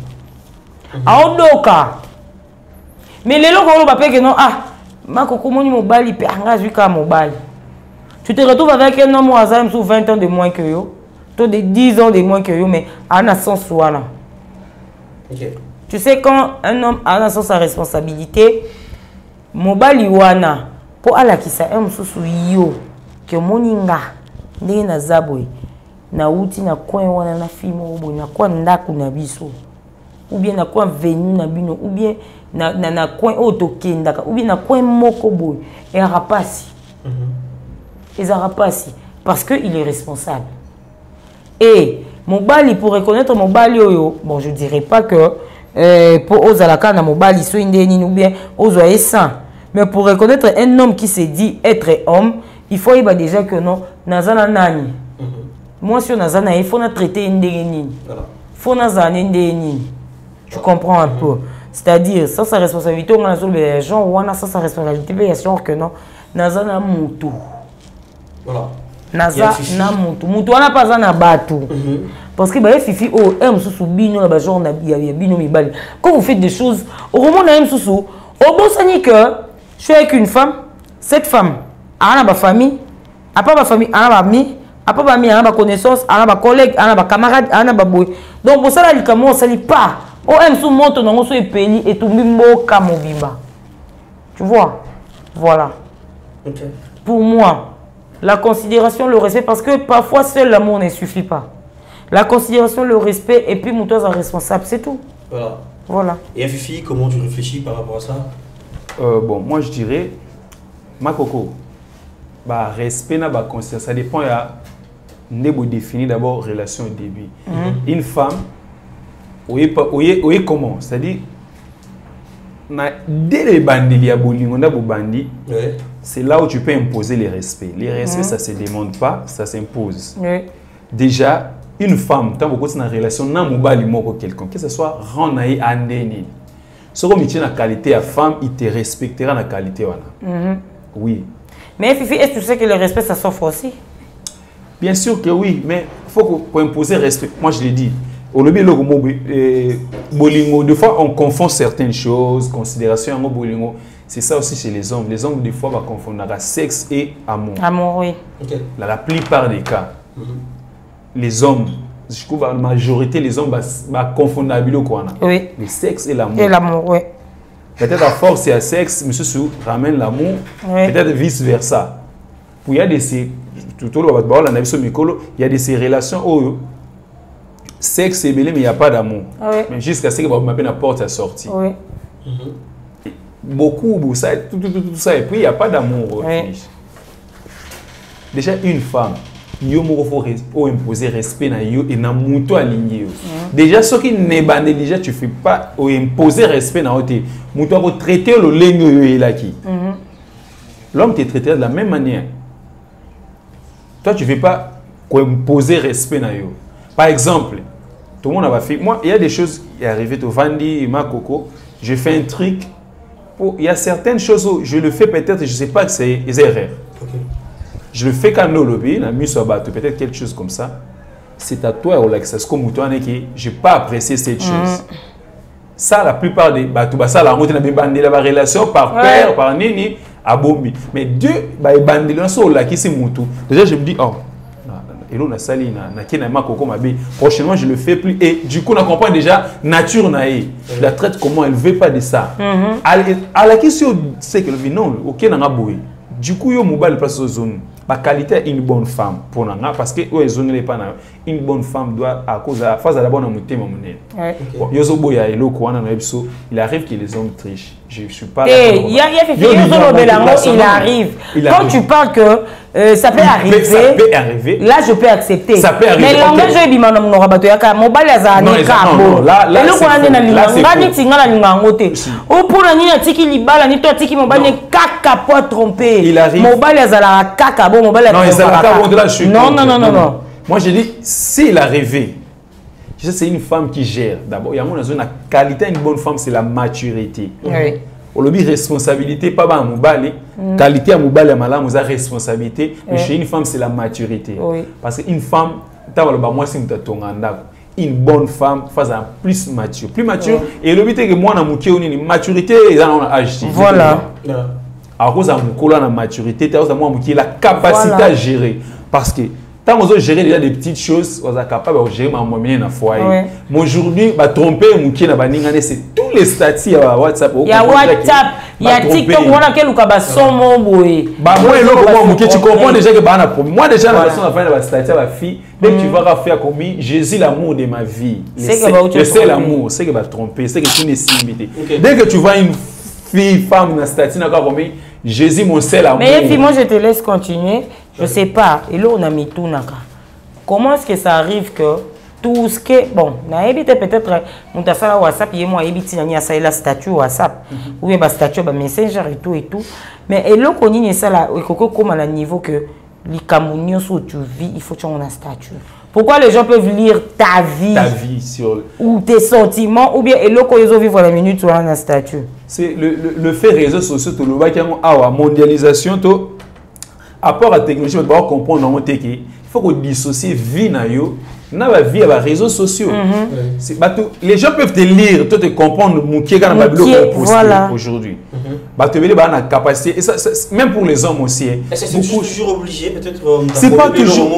Mais les gens qui non ah ma coco moni mobile peut engager comme mobile. Tu te retrouves avec un homme qui a 20 ans de moins que yo, toi de 10 ans de moins que yo mais en a sens voilà. Okay. Tu sais quand un homme a un sens sa responsabilité mobile wana pour ala ki sa un susu yo que moninga ndenge na zaboy na uti na coin wana na fimo bo na kwa ndaku na biso. Ou bien na coin venu na bino ou bien na coin autokendaka ou bien na coin moko boy et rapasi ils rapasi parce que il est responsable et mobali pour reconnaître mobali oyo bon je dirais pas que pour ozalaka na mobali so indeni ou bien ozoye sans mais pour reconnaître un homme qui se dit être homme il faut y déjà que non nazana nani moi si nazana il faut na traiter ndenge nini faut nazana ndenge nini. Tu comprends un peu. C'est-à-dire, ça, sa responsabilité, on a les gens, ou on a ça, sa responsabilité, il y a genre que non. Naza na mutu. Voilà. Naza na mutu. Mutu, on n'a pas ça na batu. Parce que, bah, Fifi, oh, aime sous bino, là, genre, il y a bino, mi bali. Quand vous faites des choses, au moment où on aime sous, au bon sens que je suis avec une femme, cette femme, elle a ma famille, elle a pas ma famille, elle a ma amie, elle a pas ma amie, elle a ma connaissance, elle a ma collègue, elle a ma camarade, elle a ma boy. Donc, pour ça, là, il ne s'allie pas. Oh, aime sous monte, on a payé et tout, bimbo, kamobimba. Tu vois? Voilà. Okay. Pour moi, la considération, le respect, parce que parfois, seul l'amour ne suffit pas. La considération, le respect, et puis, mon toit responsable, c'est tout. Voilà. Voilà. Et Fifi, comment tu réfléchis par rapport à ça? Bon, moi je dirais, ma coco, bah, respect, bah, considération, ça dépend, il y a définir d'abord relation au début. Une femme, oui, comment? C'est-à-dire, dès les bandits, c'est là où tu peux imposer les respects. Les respects, ça ne se demande pas, ça s'impose. Déjà, une femme, tant que tu as une relation, quelqu'un, que ce soit rendre à Andeni. Si tu as une qualité à femme, il te respectera la qualité. Oui. Mais Fifi, est-ce que tu sais que le respect, ça s'offre aussi? Bien sûr que oui, mais il faut pour imposer respect. Moi, je l'ai dit. Des fois, on confond certaines choses, considération, bolingo. C'est ça aussi chez les hommes. Les hommes, des fois, vont confondre sexe et amour. Amour, oui. Okay. La plupart des cas, les hommes, je trouve la majorité, les hommes vont confondre oui. Le sexe et l'amour. Et l'amour, oui. Peut-être à force, c'est à sexe, monsieur Sou ramène l'amour, oui. Peut-être vice-versa. Il y a des ces relations où sexe est belé, mais il n'y a pas d'amour. Oui. Mais jusqu'à ce que vous m'appelez la porte à sortir. Oui. Beaucoup, ça, tout ça, et puis il n'y a pas d'amour. Oui. Déjà, une femme, il faut imposer respect et na muto aligné. Déjà, ce qui n'est pas déjà, tu ne fais pas imposer respect dans l'autre. Muto pour traiter le lingue là qui. L'homme te traité de la même manière. Toi, tu ne fais pas imposer respect dans l'autre. Par exemple, tout le monde a fait. Moi, il y a des choses qui sont arrivées au Vandi, ma coco. Je fais un truc. Il y a certaines choses où je le fais peut-être, je ne sais pas que c'est des erreurs. Okay. Je le fais quand nous lobby, peut-être quelque chose comme ça. C'est à toi, c'est comme toi, je n'ai pas apprécié cette chose. Ça, la plupart des ça, la relation par père, par nini, à bombi. Mais Dieu, déjà, je me dis, oh. Prochainement, je le fais plus. Et du coup, on comprend déjà nature naïe. Je la traite comment elle ne veut pas de ça. À la question, c'est que le non, ok, du coup, il y a place aux zones. La qualité est une bonne femme pour nous parce que une bonne femme doit à cause de la phase de la bonne amourité. Il arrive que les hommes trichent. Je ne suis pas là. Il arrive. Quand tu parles que ça peut arriver. Ça peut arriver. Là, je peux accepter. Ça peut arriver. Mais le langage est bien non non là non. Moi, je dis, s'il est arrivé, c'est une femme qui gère. D'abord, il y a une qualité d'une bonne femme, c'est la maturité. Oui. On le dit responsabilité, pas à Moubali. Qualité à Moubali, à la responsabilité. Mais chez une femme, c'est la maturité. Oui. Parce qu'une femme, moi, c'est une bonne femme face à plus mature. Plus mature. Et le but est que moi, une maturité, ils ont âge. Voilà. À cause de la maturité, la capacité à gérer. Parce que tant qu'on gérer déjà des petites choses, on est capable de gérer ma moyenne dans le foyer. Mais aujourd'hui, tromper c'est tous les statuts à WhatsApp. Il y a WhatsApp, il y a TikTok, on a quel cas son mot. Tu comprends déjà que un problème. Moi déjà la façon de faire la statut à la fille, dès que tu vas faire comme Jésus l'amour de ma vie. C'est l'amour, c'est que va tromper, c'est que tu n'es limité. Dès que tu vois une fille, femme dans statut comme Jésus mon seul amour. Mais moi je te laisse continuer. Je ne sais pas. Et là, on a mis tout. Comment est-ce que ça arrive que tout ce que... Bon, on a évité peut-être... On a fait WhatsApp, et moi, on a fait la statue WhatsApp. Ou bien la statue, Messenger et tout et tout. Mais là, on a ça là, comme à un niveau que les Camerounais où tu vis, il faut que tu aies un statut. Pourquoi les gens peuvent lire ta vie sur ou tes sentiments ou bien et le ils vivre la minute sur un statut. C'est le fait réseaux sociaux tout le bas qui a mondialisation to apport à technologie on doit comprendre dans il faut qu'on dissocie vie na yo na ba vie à réseaux sociaux. C'est les gens peuvent te lire, toi te comprendre mouké quand na babilo voilà. aujourd'hui. Tu as la capacité, et ça, même pour les hommes aussi. Est-ce que c'est toujours obligé, peut-être c'est pas toujours.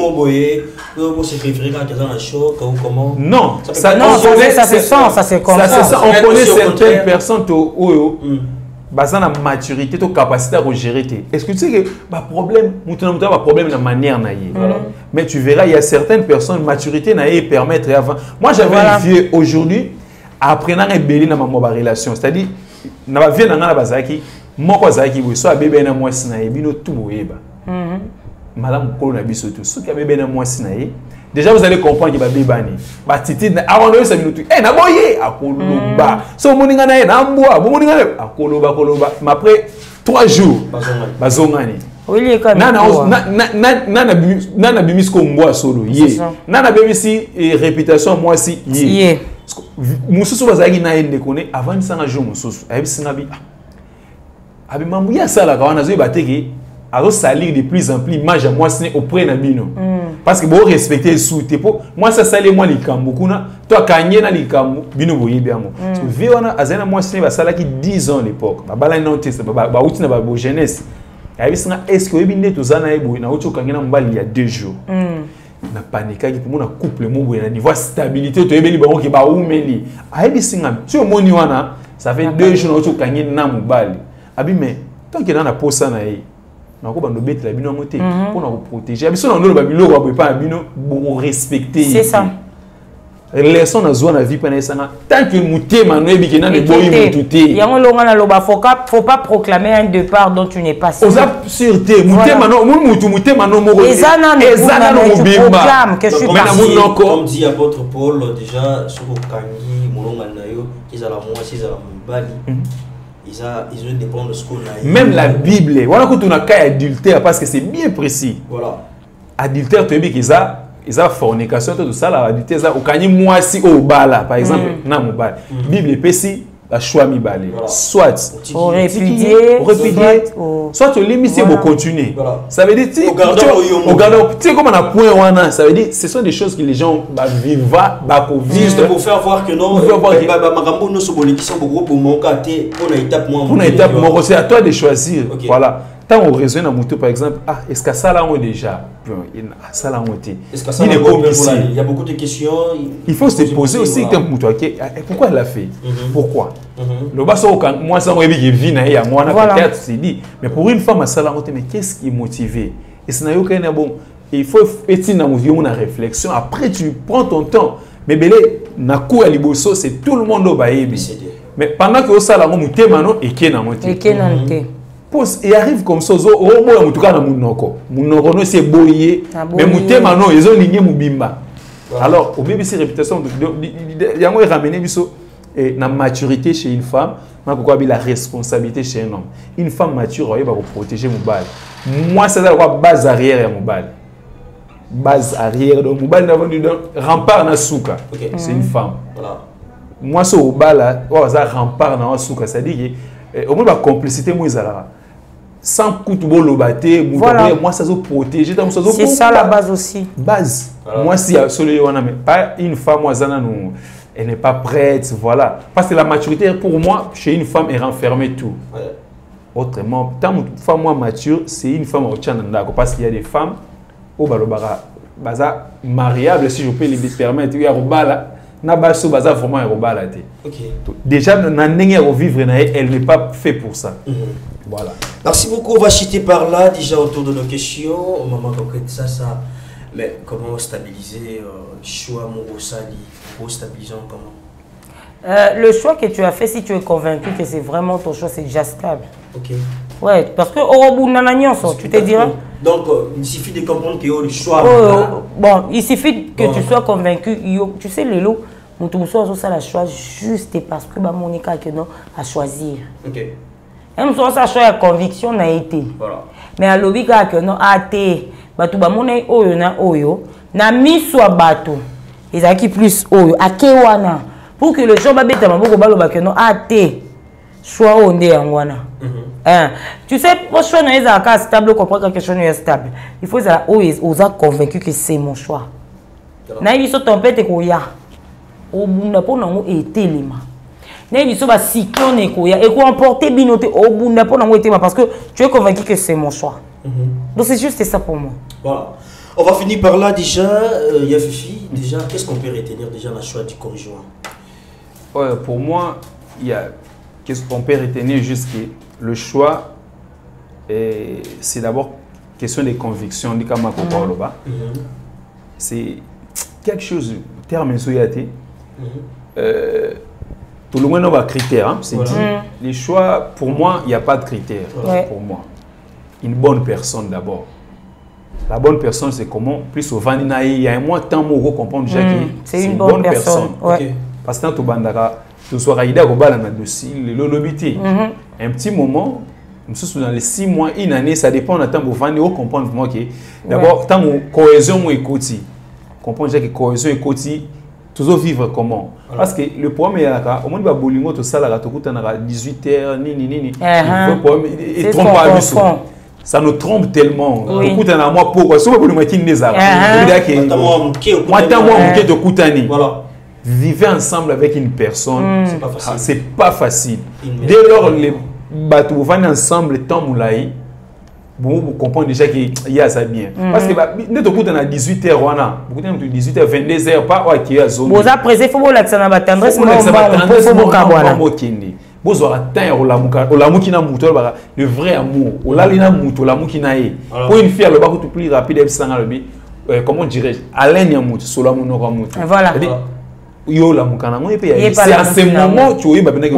Non, ça se sent, ça se comprend. On connaît certaines personnes qui ont la maturité, la capacité à gérer. Est-ce que tu sais que le problème, problème de la manière mais tu verras, il y a certaines personnes, maturité permettre avant. Moi, j'avais un vieux aujourd'hui, apprenant à bélir dans ma relation. C'est-à-dire, na vie na ngana bazaki moko azaki bo so abebe na mwasi na ebino tout boyeba madame ko na biso tout so ki abebe na mwasi na ye déjà vous allez comprendre que ba bebani ba titi avant de ça minutu na boye akoloba so moninga na ye na mbwa bo moninga akoloba mais après 3 jours bazongani oui comme nana bimisko mbwa solo ye nana bemisi réputation mwasi ye mususu bazaki na yende kone avant de s'engager mususu ayebisina bi abimambu ya sala kawana zo bateki azo salir de plus en plus image à moi c'est auprès na bino parce que bon respecter sous tepo moi ça sale moi likambu kuna toi kanye na likambu bino boye biango parce que viona azena moi c'est ba sala qui 10 ans l'époque ba bala na test ba uti na ba jeunesse ayebisina est-ce que ebinde tozana ebo na uti okangena mbali il y a 2 jours na panika qui pour mon couple mo boye na niveau stabilité to ebeli bango ki ba umeli ayebisinga tu omoni wana ça fait 2 jours na okangena na mobali abi mais tant que na posa na ye na ko bando bete la bino moté pour nous protéger abi so na ndolo ba biloko ba pas bino bon respecter c'est ça leçon na zo na vie pana esanga tant que mutema no ebi kena ne boyi mututé yango longa na loba faut pas proclamer un départ dont tu n'es pas sûr oza sûreté mutema no mutema no moko ezana no bimba que je suis parti comme dit apôtre Paul déjà sur kangi molonga na yo ezala mwasi ezala mobali ils ont dépend de ce qu'on a. Même la Bible, voilà quand on a cas adultère parce que c'est bien précis. Voilà. Adultère, tu as vu qu'ils ont fornication tout ça là adultère ça au kani moi si au bala par exemple na mobile. Bible précis la choix mi balé. Soit répudier, soit tu limiter pour continuer. Ça veut dire tu regarde tu sais comment on a point wana ça veut dire ce sont des choses que les gens vivent juste pour faire voir que non makambo no so boliki so beaucoup pour mon côté on a étape moi c'est à toi de choisir voilà. Tant on raisonne à moto par exemple est-ce que ça là on déjà ça là on était il y a beaucoup de questions il faut se poser aussi pourquoi elle l'a fait pourquoi le bas moi ça moi qui vit na ya moi na peut-être c'est dit mais pour une femme ça là on mais qu'est-ce qui est motivé et c'est na bon il faut être dans une réflexion après tu prends ton temps mais belé na ku aliboso c'est tout le monde au bayebi mais pendant que ça là on mutema no ekena moté et arrive comme ça au moins en tout cas na munoko no c'est boyé mais mutema no ils ont ligné mubimba alors au BBC réputation yango ramener biso et la maturité chez une femme pourquoi la responsabilité chez un homme une femme mature elle va protéger mobile moi c'est la base arrière mobile base arrière donc mobile n'a vendu rempart na souka c'est une femme voilà moi c'est au bas là ça rempart na souka ça dit que au moins la complicité moi ezala sans coup de bolo batté moi ça se protéger c'est ça la base aussi base moi si mais pas une femme moi elle n'est pas prête voilà parce que la maturité pour moi chez une femme est renfermée tout autrement tant une femme moi mature c'est une femme au tchananda parce qu'il y a des femmes au balobara baza mariable si je peux les permettre il y a robala na baso baza vraiment robala déjà na ndenge ya vivre na elle n'est pas fait pour ça. Voilà. Merci beaucoup. On va chuter par là déjà autour de nos questions. Maman concrète ça. Mais comment stabiliser choix Morosali pour stabiliser comment le choix que tu as fait, si tu es convaincu que c'est vraiment ton choix, c'est déjà stable. Ok. Ouais, parce que au tu te diras. Donc il suffit de comprendre que le choix. Bon, il suffit que tu sois convaincu. Tu sais les lots, mon ça la choix juste parce que Monica non a choisir. Ok. Même si ça choix la conviction n'a été. Voilà. Mais à l'objet que non a été bato bamona oyo na oyo na miso ya bato ezalaki plus oyo ake wana pour que le jour babeta maboko balobaka non ate choix oyo nde yango wana. Tu sais, mon choix n'est pas stable, comprendre que quelque chose est stable. Il faut oser convaincu que c'est mon choix. Na biso tempête ko ya. O bunda po nango etelema. Na biso ba cyclone ko ya et ko emporter binoté o bunda po nango etelema parce que tu es convaincu que c'est mon choix. Donc c'est juste ça pour moi. Voilà. On va finir par là déjà, Yafifi, déjà qu'est-ce qu'on peut retenir déjà dans le choix du conjoint? Ouais, pour moi, il y a qu'est-ce qu'on peut retenir juste que le choix, c'est d'abord question des convictions. C'est quelque chose, terme soyaté. Tout le monde a un critère. Hein, c'est dit. Les choix, pour moi, il n'y a pas de critère. Pour moi, une bonne personne d'abord. La bonne personne, c'est comment? Plus au vanina, il y a un mois de temps pour comprendre déjà que c'est une bonne personne. Parce que tout bandara, tout soit raïda au bal en dossier, le lobité. Un petit moment, dans les 6 mois, une année, ça dépend de temps pour vanner, comprendre vraiment que d'abord, tant que cohésion est côté, comprendre que cohésion est côté, toujours vivre comment? Parce que le problème est là, au moins de bolingo tout ça là, tout coûte à 18h, ni. Le problème est trompe pas lui. Ça nous trompe tellement. Écoute, on a moi pourquoi? Si vous voulez mettre des arbres, voilà. Vivre ensemble avec une personne, c'est pas facile. Dès lors, les bateaux vont ensemble, tant moulaï, vous comprenez déjà qu'il y a ça bien. Parce que nous écoute on a 18h, on a 18h, 22h, pas qui a zone. Vous après, il faut que vous la tendresse, vous aurez atteint le vrai amour. Pour une fille, le plus rapide, comment dirais-je, Alain Yamout, Solomon Noramut. Voilà. C'est à ce moment que tu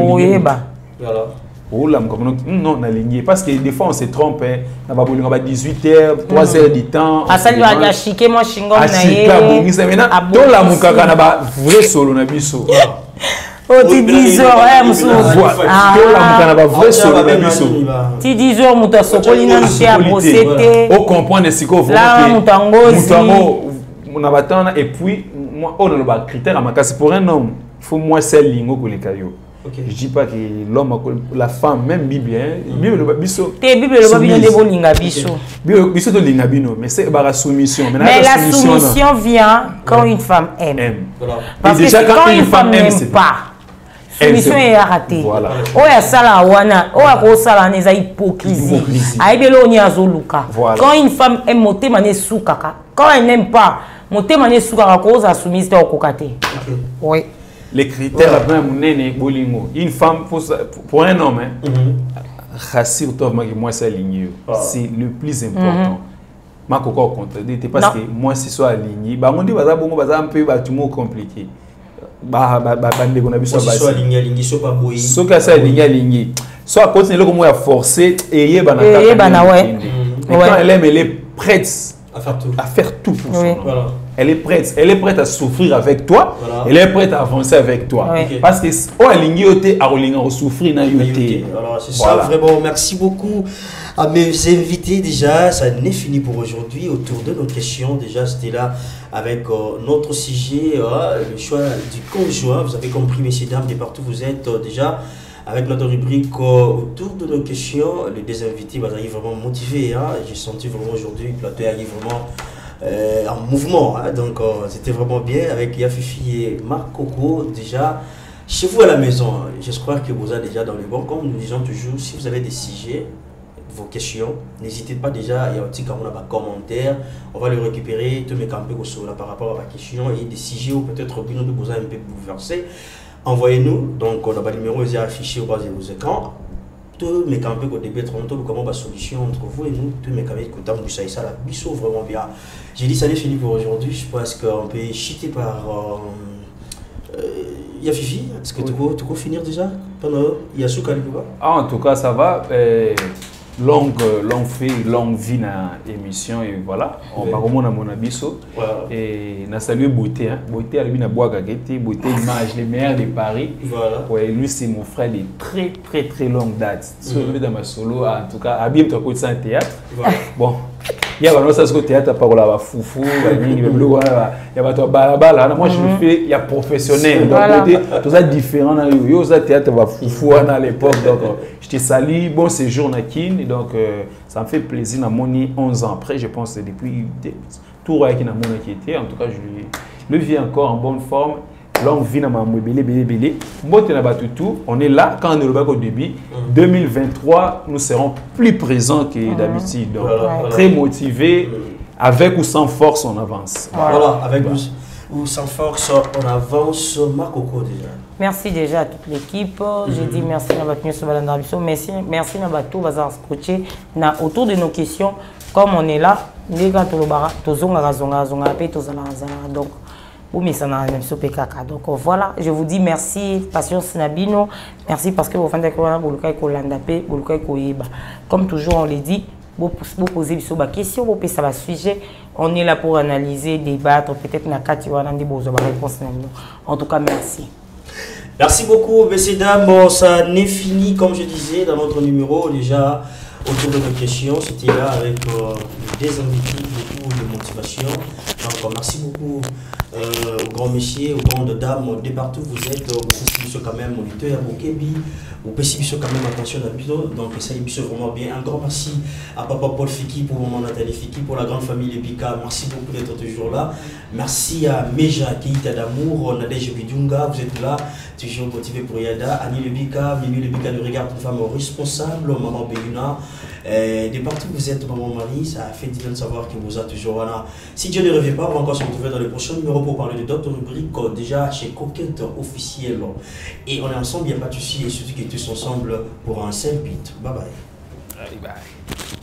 non, parce que des fois on se trompe. On va 18h, 3h du temps. À ça, il va chiquer moi chingom vrai solo na biso. Oh, tu 10 heures, monsieur. Tu 10 heures, mon tasso, colina, monsieur, à bosser. On comprend ce qu'on veut. Là, mon tango, et puis, moi, on a le critère à ma casse. Pour un homme, il faut moins celle lingo que les cailloux. Je dis pas que l'homme, la femme, même Bible, Bible le biso. Tes Bible le Bible de bolinga biso. Biso de lingabino, mais c'est la soumission. Mais la soumission vient quand une femme aime. Parce que quand une femme n'aime pas, soumission est ratée. Voilà. Oya sala wana, oya ko sala neza hypocrisie. Aibelo ni azoluka. Quand une femme aime motema ne soukaka. Quand elle n'aime pas, motema ne soukaka ko za soumise te okokate. Oui. Les critères, une femme, pour un homme, rassure-toi, moi, c'est aligné. C'est le plus important. Je ne contredis parce que moi, si soit aligné, on dit que c'est un peu compliqué. Soit aligné. Soit continuer comme à forcer et quand elle aime, elle est prête à faire tout pour ça. Elle est prête à souffrir avec toi. Voilà. Elle est prête à avancer avec toi. Parce que on a ligné à souffrir na yoté. Alors c'est ça vraiment. Merci beaucoup à mes invités déjà. Ça n'est fini pour aujourd'hui. Autour de nos questions déjà, c'était là avec notre sujet, le choix du conjoint. Vous avez compris, messieurs dames, de partout vous êtes déjà. Avec notre rubrique autour de nos questions, les deux invités vous arrivent vraiment motivés. J'ai senti vraiment aujourd'hui le plateau arrive vraiment en mouvement, donc c'était vraiment bien avec Yafifi et Marc Coco déjà chez vous à la maison. J'espère que vous êtes déjà dans le bon. Comme nous disons toujours, si vous avez des sujets, vos questions, n'hésitez pas déjà. Il y a un petit commentaire, on va le récupérer, tout mes campés par rapport à la question et des sujets ou peut-être que nous besoin un peu bouleverser. Envoyez-nous, donc on a le numéro est affiché au bas de vos écrans. Tous mes campés au début comment la solution entre vous et nous, tous mes campés qui ont ça la biseau vraiment bien. J'ai dit ça n'est fini pour aujourd'hui. Je pense qu'on peut chiter par Yafifi. Est-ce que tu peux finir déjà pendant Yasuka Liba? En tout cas ça va. Longue vie na émission et voilà on va remonter à mon abisso et na saluer beauté beauté à na bois gageti beauté image les meilleurs de Paris voilà ouais lui c'est mon frère de très longue date sur dans ma solo en tout cas à bien toi côté théâtre bon Il y a vraiment ça ce théâtre par là foufou, il y a pas balabala. Moi je le fais, il y a professionnel. Donc tout ça différent dans yo ça théâtre va foufou à l'époque donc je te salue, bon séjour na Kin et donc ça me fait plaisir na moni 11 ans après je pense depuis tout avec na moni qui était en tout cas je le vis encore en bonne forme. Là, on vit dans ma belé. On est là quand on est au début. 2023, nous serons plus présents que d'habitude. Donc, très motivés, avec ou sans force, on avance. Voilà, avec ou sans force, on avance. Marc Coco déjà. Merci déjà à toute l'équipe. Je dis merci à votre merci à Batou Bazar Scotché. Autour de nos questions, comme on est là, les gars, donc. Donc voilà, je vous dis merci, Patience Nabino, merci parce que vous faites comme toujours on le dit, vous posez des questions, vous posez des sujets, on est là pour analyser, débattre, peut-être des réponses. En tout cas, merci. Merci beaucoup, messieurs, dames. Ça n'est fini, comme je disais, dans notre numéro déjà. Autour de nos questions, c'était là avec des invités, beaucoup de motivation. Donc, merci beaucoup aux grands messieurs, aux grandes dames, de partout vous êtes. Vous pouvez quand même moniteur, au Kébi, vous pouvez quand même attention à Bido. Donc, ça y est vraiment bien. Un grand merci à Papa Paul Fiki pour maman Nathalie Fiki, pour la grande famille Lebika. Merci beaucoup d'être toujours là. Merci à Meja Keita d'amour, Nadège Bidunga, vous êtes là, toujours motivé pour Yada. Annie Lebika, Mimi Lebika de Regard pour femme responsable, Maman Béuna. De partout vous êtes, Maman Marie, ça a fait du bien de savoir que vous êtes toujours là. Si Dieu ne revient pas, on va encore se retrouver dans le prochain numéro pour parler de d'autres rubriques, déjà chez Coquette officiel. Et on est ensemble, il n'y a pas de souci, et surtout qu'ils tous ensemble pour un seul beat. Bye bye. Bye bye.